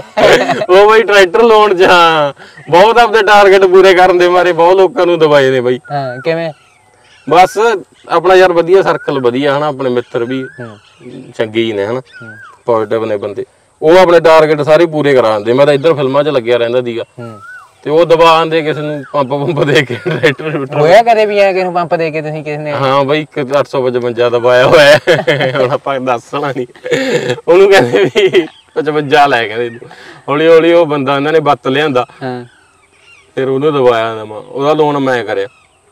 ਉਹ ਬਈ ਟਰੈਕਟਰ ਲੋਨ 'ਚ ਹਾਂ ਬਹੁਤ ਆਪਣੇ ਟਾਰਗੇਟ ਪੂਰੇ ਕਰਨ ਦੇ ਮਾਰੇ ਬਹੁਤ ਲੋਕਾਂ ਨੂੰ ਦਵਾਏ ਨੇ ਬਈ ਕਿਵੇਂ ਬਸ ਆਪਣਾ ਯਾਰ ਵਧੀਆ ਸਰਕਲ ਵਧੀਆ ਹਨਾ ਆਪਣੇ ਮਿੱਤਰ ਵੀ ਚੰਗੇ ਹੀ ਨੇ ਹਨਾ ਪੋਜ਼ਿਟਿਵ ਨੇ ਬੰਦੇ ਉਹ ਆਪਣੇ ਟਾਰਗੇਟ ਸਾਰੇ ਪੂਰੇ ਕਰਾ ਦਿੰਦੇ ਮੈਂ ਤਾਂ ਇੱਧਰ ਫਿਲਮਾਂ 'ਚ ਲੱਗਿਆ ਰਹਿੰਦਾ ਸੀਗਾ ਤੇ ਉਹ ਦਬਾ ਆਂਦੇ ਕਿਸੇ ਨੂੰ ਪੰਪ ਦੇ ਕੇ ਟਰੈਕਟਰ ਹੋਇਆ ਕਦੇ ਵੀ ਆ ਕਿਸੇ ਨੂੰ ਪੰਪ ਦੇ ਕੇ ਤੁਸੀਂ ਕਿਸੇ ਨੇ ਹਾਂ ਬਈ 855 ਦਬਾਇਆ ਹੋਇਆ ਹੁਣ ਆਪਾਂ ਦੱਸਣਾ ਨਹੀਂ ਉਹਨੂੰ ਕਹਿੰਦੇ ਵੀ 55 ਲੈ ਕਹਿੰਦੇ ਹੌਲੀ ਹੌਲੀ ਉਹ ਬੰਦਾ ਇਹਨਾਂ ਨੇ ਬੱਤ ਲਿਆਂਦਾ ਫਿਰ ਉਹਨੂੰ ਦਬਾਇਆ ਨਵਾਂ ਉਹਦਾ ਲੋਨ ਮੈਂ ਕਰਿਆ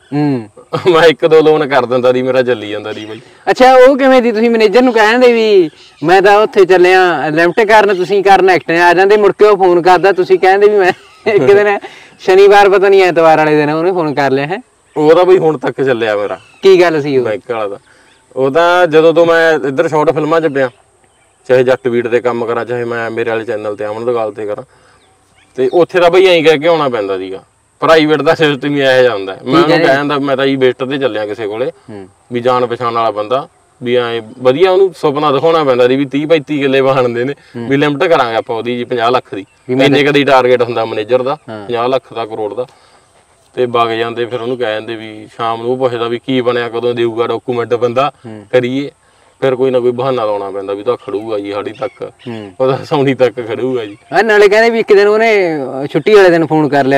ਮੈਂ 1-2 ਲੋਨ ਕਰ ਦਿੰਦਾ ਦੀ ਮੇਰਾ ਚੱਲੀ ਜਾਂਦਾ ਦੀ ਬਈ। ਅੱਛਾ ਉਹ ਕਿਵੇਂ ਦੀ ਤੁਸੀਂ ਮੈਨੇਜਰ ਨੂੰ ਕਹਿੰਦੇ ਵੀ ਮੈਂ ਤਾਂ ਉੱਥੇ ਚੱਲਿਆ ਲਿਮਟ ਕਰਨ ਤੁਸੀਂ ਕਰਨ ਐਕਟ ਆ ਜਾਂਦੇ ਮੁੜ ਕੇ ਉਹ ਫੋਨ ਕਰਦਾ ਤੁਸੀਂ ਕਹਿੰਦੇ ਵੀ ਮੈਂ ਇੱਕ ਦਿਨ ਸ਼ਨੀਵਾਰ ਪਤਾ ਨਹੀਂ ਐਤਵਾਰ ਵਾਲੇ ਦਿਨ ਉਹਨੇ ਫੋਨ ਕਰ ਲਿਆ ਹੈ ਉਹ ਤਾਂ ਬਈ ਹੁਣ ਤੱਕ ਚੱਲਿਆ ਮੇਰਾ ਕੀ ਗੱਲ ਸੀ ਉਹ ਬੈਂਕ ਵਾਲਾ ਦਾ ਉਹ ਤਾਂ ਜਦੋਂ ਤੋਂ ਮੈਂ ਇੱਧਰ ਸ਼ਾਰਟ ਫਿਲਮਾਂ 'ਚ ਪਿਆ ਚਾਹੇ ਜੱਟ ਵੀਡ ਤੇ ਕੰਮ ਕਰਾਂ ਚਾਹੇ ਮੈਂ ਮੇਰੇ ਵਾਲੇ ਚੈਨਲ ਤੇ ਅਮਨ ਦਗਾਲ ਤੇ ਕਰਾਂ ਤੇ ਉੱਥੇ ਤਾਂ ਬਈ ਐਂ ਕਹਿ ਕੇ ਆਉਣਾ ਪੈਂਦਾ ਸੀਗਾ ਪ੍ਰਾਈਵੇਟ ਦਾ ਸਿਸਟਮ ਹੀ ਇਹੋ ਜਿਹਾ ਹੁੰਦਾ ਮੈਂ ਉਹਨੂੰ ਕਹਿੰਦਾ ਮੈਂ ਤਾਂ ਜੀ ਵੇਸਟ ਤੇ ਚੱਲਿਆ ਕਿਸੇ ਕੋਲੇ ਵੀ ਜਾਣ ਪਛਾਣ ਵਾਲਾ ਬੰਦਾ ਵੀ ਐ ਵਧੀਆ ਉਹਨੂੰ ਸੁਪਨਾ ਦਿਖਾਉਣਾ ਪੈਂਦਾ ਸੀ ਵੀ 30-35 ਕਿੱਲੇ ਵਾਹਣਦੇ ਨੇ ਵੀ ਲਿਮਟ ਕਰਾਂਗੇ ਆਪਾਂ ਉਹਦੀ ਜੀ 50 ਲੱਖ ਦੀ ਇੰਨੇ ਕਦੀ ਟਾਰਗੇਟ ਹੁੰਦਾ ਮੈਨੇਜਰ ਦਾ 50 ਲੱਖ ਦਾ ਕਰੋੜ ਦਾ ਤੇ ਵਗ ਜਾਂਦੇ ਫਿਰ ਉਹਨੂੰ ਕਹਿ ਦਿੰਦੇ ਵੀ ਸ਼ਾਮ ਨੂੰ ਉਹ ਪੁੱਛਦਾ ਵੀ ਕੀ ਬਣਿਆ ਕਦੋਂ ਦੇਊਗਾ ਡਾਕੂਮੈਂਟ ਬੰਦਾ ਕਰੀਏ ਫਿਰ ਕੋਈ ਨਾ ਕੋਈ ਬਹਾਨਾ ਲਾਉਣਾ ਪੈਂਦਾ ਵੀ ਤਾਂ ਖੜੂਗਾ ਜੀ ਸਾਡੀ ਤੱਕ ਉਹਦਾ ਸੌਣੀ ਤੱਕ ਖੜੂਗਾ ਜੀ ਨਾਲੇ ਕਹਿੰਦੇ ਵੀ ਇੱਕ ਦਿਨ ਉਹਨੇ ਛੁੱਟੀ ਵਾਲੇ ਦਿਨ ਫੋਨ ਕਰ ਲਿਆ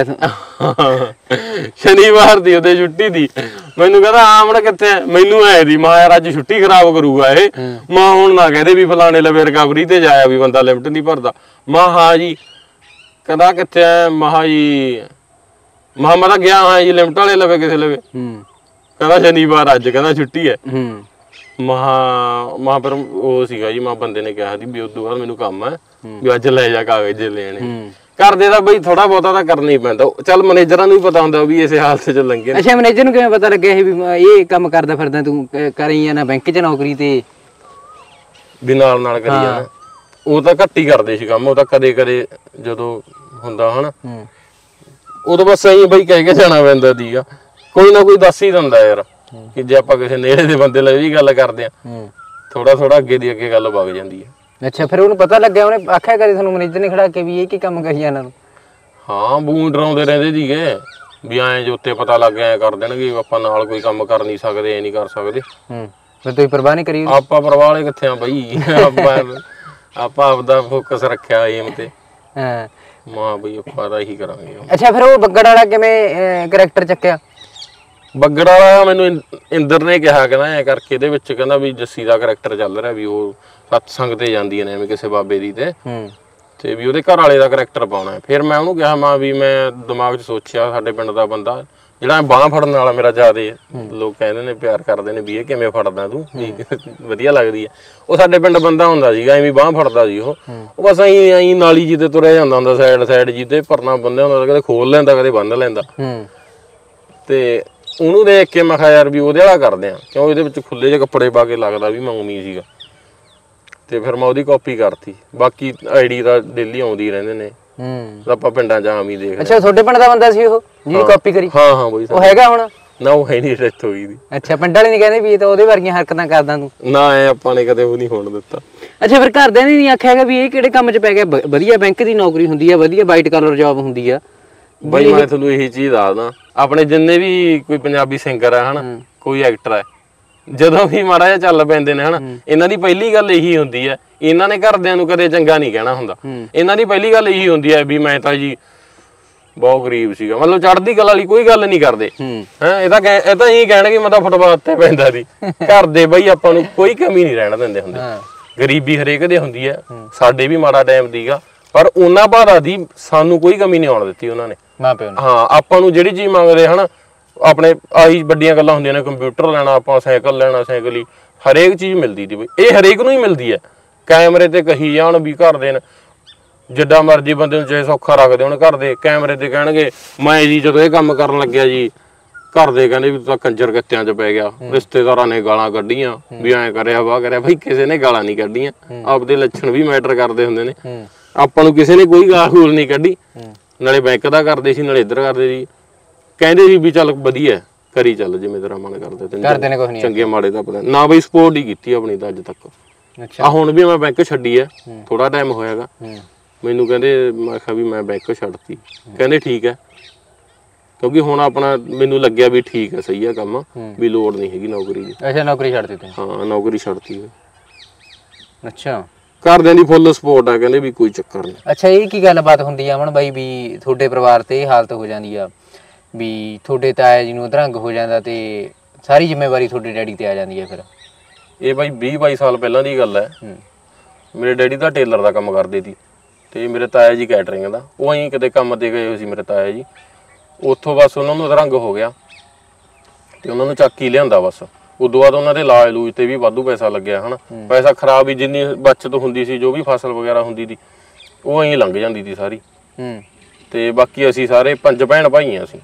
ਸ਼ਨੀਵਾਰ ਦੀ ਉਹਦੇ ਛੁੱਟੀ ਦੀ ਮੈਨੂੰ ਕਹਿੰਦਾ ਆਮਣ ਕਿੱਥੇ ਮੈਨੂੰ ਐ ਦੀ ਮਾਂ ਯਾਰ ਅੱਜ ਛੁੱਟੀ ਖਰਾਬ ਕਰੂਗਾ ਇਹ ਮਾਂ ਹੁਣ ਨਾ ਕਹਦੇ ਵੀ ਫਲਾਣੇ ਲਵੇ ਰਿਕਵਰੀ ਤੇ ਜਾਇਆ ਵੀ ਬੰਦਾ ਲਿਮਟ ਨਹੀਂ ਭਰਦਾ ਮਾਂ ਹਾਂ ਜੀ ਕਹਿੰਦਾ ਕਿੱਥੇ ਐ ਮਹਾ ਜੀ ਮੈਂ ਤਾਂ ਗਿਆ ਹਾਂ ਜੀ ਲਿਮਟ ਵਾਲੇ ਲਵੇ ਕਿਸੇ ਲਵੇ ਕਹਿੰਦਾ ਸ਼ਨੀਵਾਰ ਅੱਜ ਕਹਿੰਦਾ ਛੁੱਟੀ ਹੈ ਮਹਾ ਪਰ ਉਹ ਸੀਗਾ ਜੀ ਮਾਂ ਬੰਦੇ ਨੇ ਕਿਹਾ ਸੀ ਵੀ ਉਦੋਂ ਬਾਅਦ ਮੈਨੂੰ ਕੰਮ ਹੈ ਵੀ ਅੱਜ ਲੈ ਜਾ ਕਾਗਜ਼ ਲੈਣੇ ਕਰਦੇ ਤਾਂ ਬਈ ਥੋੜਾ ਬਹੁਤਾ ਤਾਂ ਕਰਨਾ ਹੀ ਪੈਂਦਾ ਚੱਲ ਮੈਨੇਜਰਾਂ ਨੂੰ ਵੀ ਪਤਾ ਹੁੰਦਾ ਵੀ ਇਸੇ ਹਾਲਤ 'ਚ ਲੰਘੇ ਅੱਛਾ ਮੈਨੇਜਰ ਨੂੰ ਕਿਵੇਂ ਪਤਾ ਲੱਗਿਆ ਵੀ ਇਹ ਕੰਮ ਕਰਦਾ ਫਿਰਦਾ ਤੂੰ ਕਰੀ ਜਾਣਾ ਬੈਂਕ 'ਚ ਨੌਕਰੀ ਤੇ ਵੀ ਨਾਲ ਕਰੀ ਜਾਣਾ ਉਹ ਤਾਂ ਘੱਟ ਹੀ ਕਰਦੇ ਸੀ ਕੰਮ ਉਹ ਤਾਂ ਕਦੇ ਜਦੋਂ ਹੁੰਦਾ ਹਨਾ ਉਦੋਂ ਬਸ ਐਂ ਬਈ ਕਹਿ ਕੇ ਜਾਣਾ ਪੈਂਦਾ ਸੀਗਾ ਕੋਈ ਨਾ ਕੋਈ ਦੱਸ ਹੀ ਦਿੰਦਾ ਯਾਰ ਕਿ ਜੇ ਆਪਾਂ ਕਿਸੇ ਨੇੜੇ ਦੇ ਬੰਦੇ ਲਈ ਵੀ ਗੱਲ ਕਰਦੇ ਆ ਥੋੜਾ ਅੱਗੇ ਦੀ ਅੱਗੇ ਗੱਲ ਵਗ ਜਾਂਦੀ ਹੈ। ਅੱਛਾ ਫਿਰ ਉਹਨੂੰ ਪਤਾ ਲੱਗਿਆ ਉਹਨੇ ਆਖਿਆ ਕਦੇ ਤੁਹਾਨੂੰ ਮੈਨੇਜਰ ਨੇ ਖੜਾ ਕੇ ਵੀ ਇਹ ਕੀ ਕੰਮ ਕਰੀ ਜਾਣਾ ਹਾਂ ਬੂੰ ਡਰਾਉਂਦੇ ਰਹਿੰਦੇ ਸੀਗੇ ਵੀ ਐਂ ਜੋ ਉੱਤੇ ਪਤਾ ਲੱਗ ਗਿਆ ਐਂ ਕਰ ਦੇਣਗੇ ਆਪਾਂ ਨਾਲ ਕੋਈ ਕੰਮ ਕਰ ਨਹੀਂ ਸਕਦੇ ਐ ਨਹੀਂ ਕਰ ਸਕਦੇ ਫਿਰ ਤੁਸੀਂ ਪਰਵਾਹ ਨਹੀਂ ਕਰੀ ਆਪਾਂ ਪਰਵਾਹ ਵਾਲੇ ਕਿੱਥੇ ਆ ਬਈ ਆਪਾਂ ਆਪਦਾ ਫੋਕਸ ਰੱਖਿਆ ਏਮ ਤੇ ਮਾਂ ਬਈ ਆਪਾਂ ਤਾਂ ਇਹੀ ਕਰਾਂਗੇ। ਅੱਛਾ ਫਿਰ ਉਹ ਬੱਗੜ ਵਾਲਾ ਕਿਵੇਂ ਕਰੈਕਟਰ ਚੱਕਿਆ ਬੱਗੜ ਵਾਲਾ ਮੈਨੂੰ ਇੰਦਰ ਨੇ ਕਿਹਾ ਕਹਿੰਦਾ ਐ ਕਰਕੇ ਇਹਦੇ ਵਿੱਚ ਕਹਿੰਦਾ ਵੀ ਜੱਸੀ ਦਾ ਕਰੈਕਟਰ ਚੱਲ ਰਿਹਾ ਵੀ ਉਹ ਸਤਸੰਗ ਤੇ ਜਾਂਦੀਆਂ ਨੇ ਐਵੇਂ ਕਿਸੇ ਬਾਬੇ ਦੀ ਤੇ ਵੀ ਉਹਦੇ ਘਰ ਵਾਲੇ ਦਾ ਕਰੈਕਟਰ ਪਾਉਣਾ ਫਿਰ ਮੈਂ ਉਹਨੂੰ ਕਿਹਾ ਮਾਂ ਵੀ ਮੈਂ ਦਿਮਾਗ 'ਚ ਸੋਚਿਆ ਸਾਡੇ ਪਿੰਡ ਦਾ ਬੰਦਾ ਜਿਹੜਾ ਬਾਂਹ ਫੜਨ ਵਾਲਾ ਮੇਰਾ ਜ਼ਿਆਦੇ ਲੋਕ ਕਹਿੰਦੇ ਨੇ ਪਿਆਰ ਕਰਦੇ ਨੇ ਵੀ ਇਹ ਕਿਵੇਂ ਫੜਦਾ ਤੂੰ ਵੀ ਵਧੀਆ ਲੱਗਦੀ ਹੈ ਉਹ ਸਾਡੇ ਪਿੰਡ ਬੰਦਾ ਹੁੰਦਾ ਸੀਗਾ ਐਵੇਂ ਬਾਂਹ ਫੜਦਾ ਸੀ ਉਹ ਬਸ ਐਂ ਨਾਲੀ ਜੀ ਤੇ ਤੁਰਿਆ ਜਾਂਦਾ ਹੁੰਦਾ ਸਾਈਡ ਜੀ ਤੇ ਪਰਨਾ ਬੰਨਿਆ ਹੁੰਦਾ ਕਦੇ ਖੋਲ ਲੈਂਦਾ ਕਦੇ ਬੰਨ ਲੈਂਦਾ ਤੇ ਉਹਨੂੰ ਦੇਖ ਕੇ ਮੈਂ ਕਿਹਾ ਯਾਰ ਵੀ ਉਹਦੇ ਵਾਲਾ ਕਰਦੇ ਆ, ਕਿਉਂ ਇਹਦੇ ਵਿੱਚ ਖੁੱਲੇ ਜਿਹੇ ਕੱਪੜੇ ਪਾ ਕੇ ਲੱਗਦਾ ਵੀ ਮੈਂ ਉਮੀ ਸੀਗਾ। ਤੇ ਫਿਰ ਮੈਂ ਉਹਦੀ ਕਾਪੀ ਕਰਤੀ। ਬਾਕੀ ਆਈਡੀ ਤਾਂ ਡੇਲੀ ਆਉਂਦੀ ਰਹਿੰਦੇ ਨੇ, ਆਪਾਂ ਪਿੰਡਾਂ 'ਚ ਆਮ ਹੀ ਦੇਖਦੇ। ਅੱਛਾ, ਤੁਹਾਡੇ ਪਿੰਡ ਦਾ ਬੰਦਾ ਸੀ ਉਹ ਜਿਹਦੀ ਕਾਪੀ ਕਰੀ? ਹਾਂ ਬਈ। ਉਹ ਹੈਗਾ ਹੁਣ? ਨਾ, ਉਹ ਹੈ ਨਹੀਂ, ਡੈਥ ਹੋ ਗਈ ਦੀ। ਅੱਛਾ, ਪਿੰਡ ਵਾਲੇ ਨਹੀਂ ਕਹਿੰਦੇ ਵੀ ਇਹ ਤਾਂ ਉਹਦੇ ਵਰਗੀਆਂ ਹਰਕਤਾਂ ਕਰਦਾ ਤੂੰ? ਨਾ, ਐ ਆਪਾਂ ਨੇ ਕਦੇ ਉਹ ਨਹੀਂ ਹੋਣ ਦਿੱਤਾ। ਅੱਛਾ, ਫਿਰ ਘਰਦਿਆਂ ਨੇ ਨਹੀਂ ਆਖਿਆ ਹੈਗਾ ਵੀ ਇਹ ਕਿਹੜੇ ਕੰਮ 'ਚ ਪੈ ਗਿਆ? ਵਧੀਆ ਬੈਂਕ ਦੀ ਨੌਕਰੀ ਹੁੰਦੀ ਆ, ਵਧੀਆ ਵਾਈਟ ਕਲਰ ਜੌਬ ਹੁੰਦੀ ਆ। ਬਈ ਮੈਂ ਤੁਹਾਨੂੰ ਇਹੀ ਚੀਜ਼ ਦੱਸਦਾ, ਆਪਣੇ ਜਿੰਨੇ ਵੀ ਕੋਈ ਪੰਜਾਬੀ ਸਿੰਗਰ ਆ ਹਨਾ, ਕੋਈ ਐਕਟਰ ਹੈ, ਜਦੋਂ ਵੀ ਮਾੜਾ ਜਿਹਾ ਚੱਲ ਪੈਂਦੇ ਨੇ ਹਨਾ, ਇਹਨਾਂ ਦੀ ਪਹਿਲੀ ਗੱਲ ਇਹੀ ਹੁੰਦੀ ਹੈ, ਇਹਨਾਂ ਨੇ ਘਰਦਿਆਂ ਨੂੰ ਕਦੇ ਚੰਗਾ ਨਹੀਂ ਕਹਿਣਾ ਹੁੰਦਾ। ਇਹਨਾਂ ਦੀ ਪਹਿਲੀ ਗੱਲ ਇਹੀ ਹੁੰਦੀ ਹੈ ਵੀ ਮੈਂ ਤਾਂ ਜੀ ਬਹੁਤ ਗਰੀਬ ਸੀਗਾ, ਮਤਲਬ ਚੜ੍ਹਦੀ ਕਲਾ ਵਾਲੀ ਕੋਈ ਗੱਲ ਨਹੀਂ ਕਰਦੇ ਹੈ। ਇਹ ਤਾਂ ਇਹੀ ਕਹਿਣਗੇ ਮੈਂ ਤਾਂ ਫੁੱਟਪਾਥ ਤੇ ਪੈਂਦਾ ਸੀ। ਘਰ ਦੇ ਬਈ ਆਪਾਂ ਨੂੰ ਕੋਈ ਕਮੀ ਨਹੀਂ ਰਹਿਣ ਦਿੰਦੇ ਹੁੰਦੇ। ਗਰੀਬੀ ਹਰੇਕ ਦੇ ਹੁੰਦੀ ਹੈ, ਸਾਡੇ ਵੀ ਮਾੜਾ ਟਾਈਮ ਦੀਗਾ, ਪਰ ਉਹਨਾਂ ਭਾਰਾ ਦੀ ਸਾਨੂੰ ਕੋਈ ਕਮੀ ਨਹੀਂ ਆਉਣ ਦਿੱਤੀ ਉਹਨਾਂ ਨੇ, ਮਾਂ ਪਿਓ ਨੇ। ਹਾਂ, ਆਪਾਂ ਨੂੰ ਜਿਹੜੀ ਚੀਜ਼ ਮੰਗਦੇ ਹਨਾ, ਆਪਣੇ ਆਹੀ ਵੱਡੀਆਂ ਗੱਲਾਂ ਹੁੰਦੀਆਂ ਨੇ, ਕੰਪਿਊਟਰ ਲੈਣਾ, ਆਪਾਂ ਸਾਈਕਲ ਲੈਣਾ, ਸਾਈਕਲ ਹੀ ਹਰੇਕ ਚੀਜ਼ ਮਿਲਦੀ ਸੀ ਬਈ। ਇਹ ਹਰੇਕ ਨੂੰ ਹੀ ਮਿਲਦੀ ਹੈ। ਕੈਮਰੇ ਤੇ ਕਹੀ ਜਾਣ ਵੀ ਘਰ ਦੇ ਜਿੱਦਾਂ ਮਰਜ਼ੀ ਬੰਦੇ ਨੂੰ ਚਾਹੇ ਸੌਖਾ ਰੱਖਦੇ ਹੁਣ, ਘਰ ਦੇ ਕੈਮਰੇ ਤੇ ਕਹਿਣਗੇ ਮੈਂ ਜੀ ਜਦੋਂ ਇਹ ਕੰਮ ਕਰਨ ਲੱਗਿਆ ਜੀ, ਘਰ ਦੇ ਕਹਿੰਦੇ ਵੀ ਤੂੰ ਤਾਂ ਕੰਜਰ ਗੱਤਿਆਂ 'ਚ ਪੈ ਗਿਆ, ਰਿਸ਼ਤੇਦਾਰਾਂ ਨੇ ਗਾਲਾਂ ਕੱਢੀਆਂ ਵੀ ਐਂ ਕਰਿਆ ਵਾਹ ਕਰਿਆ। ਬਈ ਕਿਸੇ ਨੇ ਗਾਲਾਂ ਨਹੀਂ ਕੱਢੀਆਂ, ਆਪਦੇ ਲੱਛਣ ਵੀ ਮੈਟਰ ਕਰਦੇ ਹੁੰਦੇ ਨੇ। ਆਪਾਂ ਨੂੰ ਕਿਸੇ ਨੇ ਕੋਈ ਗਾਲ ਗੂਲ ਨਹੀਂ ਕੱਢੀ, ਨਾਲੇ ਬੈਂਕ ਦਾ ਕਰਦੇ ਸੀ ਨਾਲੇ ਇੱਧਰ ਕਰਦੇ ਸੀ। ਕਹਿੰਦੇ ਸੀ ਵੀ ਚੱਲ ਵਧੀਆ ਕਰੀ ਚੱਲ ਜਿਵੇਂ ਤੇਰਾ ਮਨ ਕਰਦਾ। ਤੈਨੂੰ ਚੰਗੇ ਮਾੜੇ ਦਾ ਪਤਾ ਨਾ ਬਈ, ਸਪੋਰਟ ਹੀ ਕੀਤੀ ਆਪਣੀ ਤਾਂ ਅੱਜ ਤੱਕ। ਆ ਹੁਣ ਵੀ ਮੈਂ ਬੈਂਕ ਛੱਡੀ ਹੈ, ਥੋੜਾ ਟਾਈਮ ਹੋਇਆਗਾ। ਮੈਨੂੰ ਕਹਿੰਦੇ, ਮੈਂ ਕਿਹਾ ਵੀ ਮੈਂ ਬੈਂਕ ਛੱਡਤੀ, ਕਹਿੰਦੇ ਠੀਕ ਹੈ, ਕਿਉਂਕਿ ਹੁਣ ਆਪਣਾ ਮੈਨੂੰ ਲੱਗਿਆ ਵੀ ਠੀਕ ਹੈ, ਸਹੀ ਹੈ ਕੰਮ, ਵੀ ਲੋੜ ਨਹੀਂ ਹੈਗੀ ਨੌਕਰੀ ਦੀ। ਅੱਛਾ, ਨੌਕਰੀ ਛੱਡਤੀ ਤੂੰ? ਹਾਂ, ਨੌਕਰੀ ਛੱਡਤੀ। ਅੱਛਾ, ਘਰਦਿਆਂ ਦੀ ਫੁੱਲ ਸਪੋਰਟ ਆ, ਕਹਿੰਦੇ ਵੀ ਕੋਈ ਚੱਕਰ ਨਹੀਂ। ਅੱਛਾ, ਇਹ ਕੀ ਗੱਲਬਾਤ ਹੁੰਦੀ ਆ ਅਮਨ ਬਾਈ ਵੀ ਤੁਹਾਡੇ ਪਰਿਵਾਰ ਤੇ ਇਹ ਹਾਲਤ ਹੋ ਜਾਂਦੀ ਆ ਵੀ ਤੁਹਾਡੇ ਤਾਇਆ ਜੀ ਨੂੰ ਅਧਰੰਗ ਹੋ ਜਾਂਦਾ ਤੇ ਸਾਰੀ ਜ਼ਿੰਮੇਵਾਰੀ ਤੁਹਾਡੇ ਡੈਡੀ ਤੇ ਆ ਜਾਂਦੀ ਹੈ? ਫਿਰ ਇਹ ਬਾਈ 20-22 ਸਾਲ ਪਹਿਲਾਂ ਦੀ ਗੱਲ ਹੈ। ਮੇਰੇ ਡੈਡੀ ਤਾਂ ਟੇਲਰ ਦਾ ਕੰਮ ਕਰਦੇ ਸੀ ਤੇ ਮੇਰੇ ਤਾਇਆ ਜੀ ਕੈਟਰਿੰਗ ਦਾ। ਉਹ ਅਸੀਂ ਕਿਤੇ ਕੰਮ ਤੇ ਗਏ ਹੋਏ ਸੀ ਮੇਰੇ ਤਾਇਆ ਜੀ, ਉੱਥੋਂ ਬਸ ਉਹਨਾਂ ਨੂੰ ਅਧਰੰਗ ਹੋ ਗਿਆ ਤੇ ਉਹਨਾਂ ਨੂੰ ਚੱਕ ਹੀ ਲਿਆਂਦਾ ਬਸ। ਉਦੋਂ ਬਾਅਦ ਉਹਨਾਂ ਦੇ ਇਲਾਜ ਲੂਜ ਤੇ ਵੀ ਵਾਧੂ ਪੈਸਾ ਲੱਗਿਆ ਹਨਾ, ਪੈਸਾ ਖਰਾਬ ਹੀ, ਜਿੰਨੀ ਬਚਤ ਹੁੰਦੀ ਸੀ, ਜੋ ਵੀ ਫਸਲ ਵਗੈਰਾ ਹੁੰਦੀ ਸੀ, ਉਹ ਐਂ ਲੰਘ ਜਾਂਦੀ ਸੀ ਸਾਰੀ। ਤੇ ਬਾਕੀ ਅਸੀਂ ਸਾਰੇ 5 ਭੈਣ ਭਾਈ ਆ ਅਸੀਂ,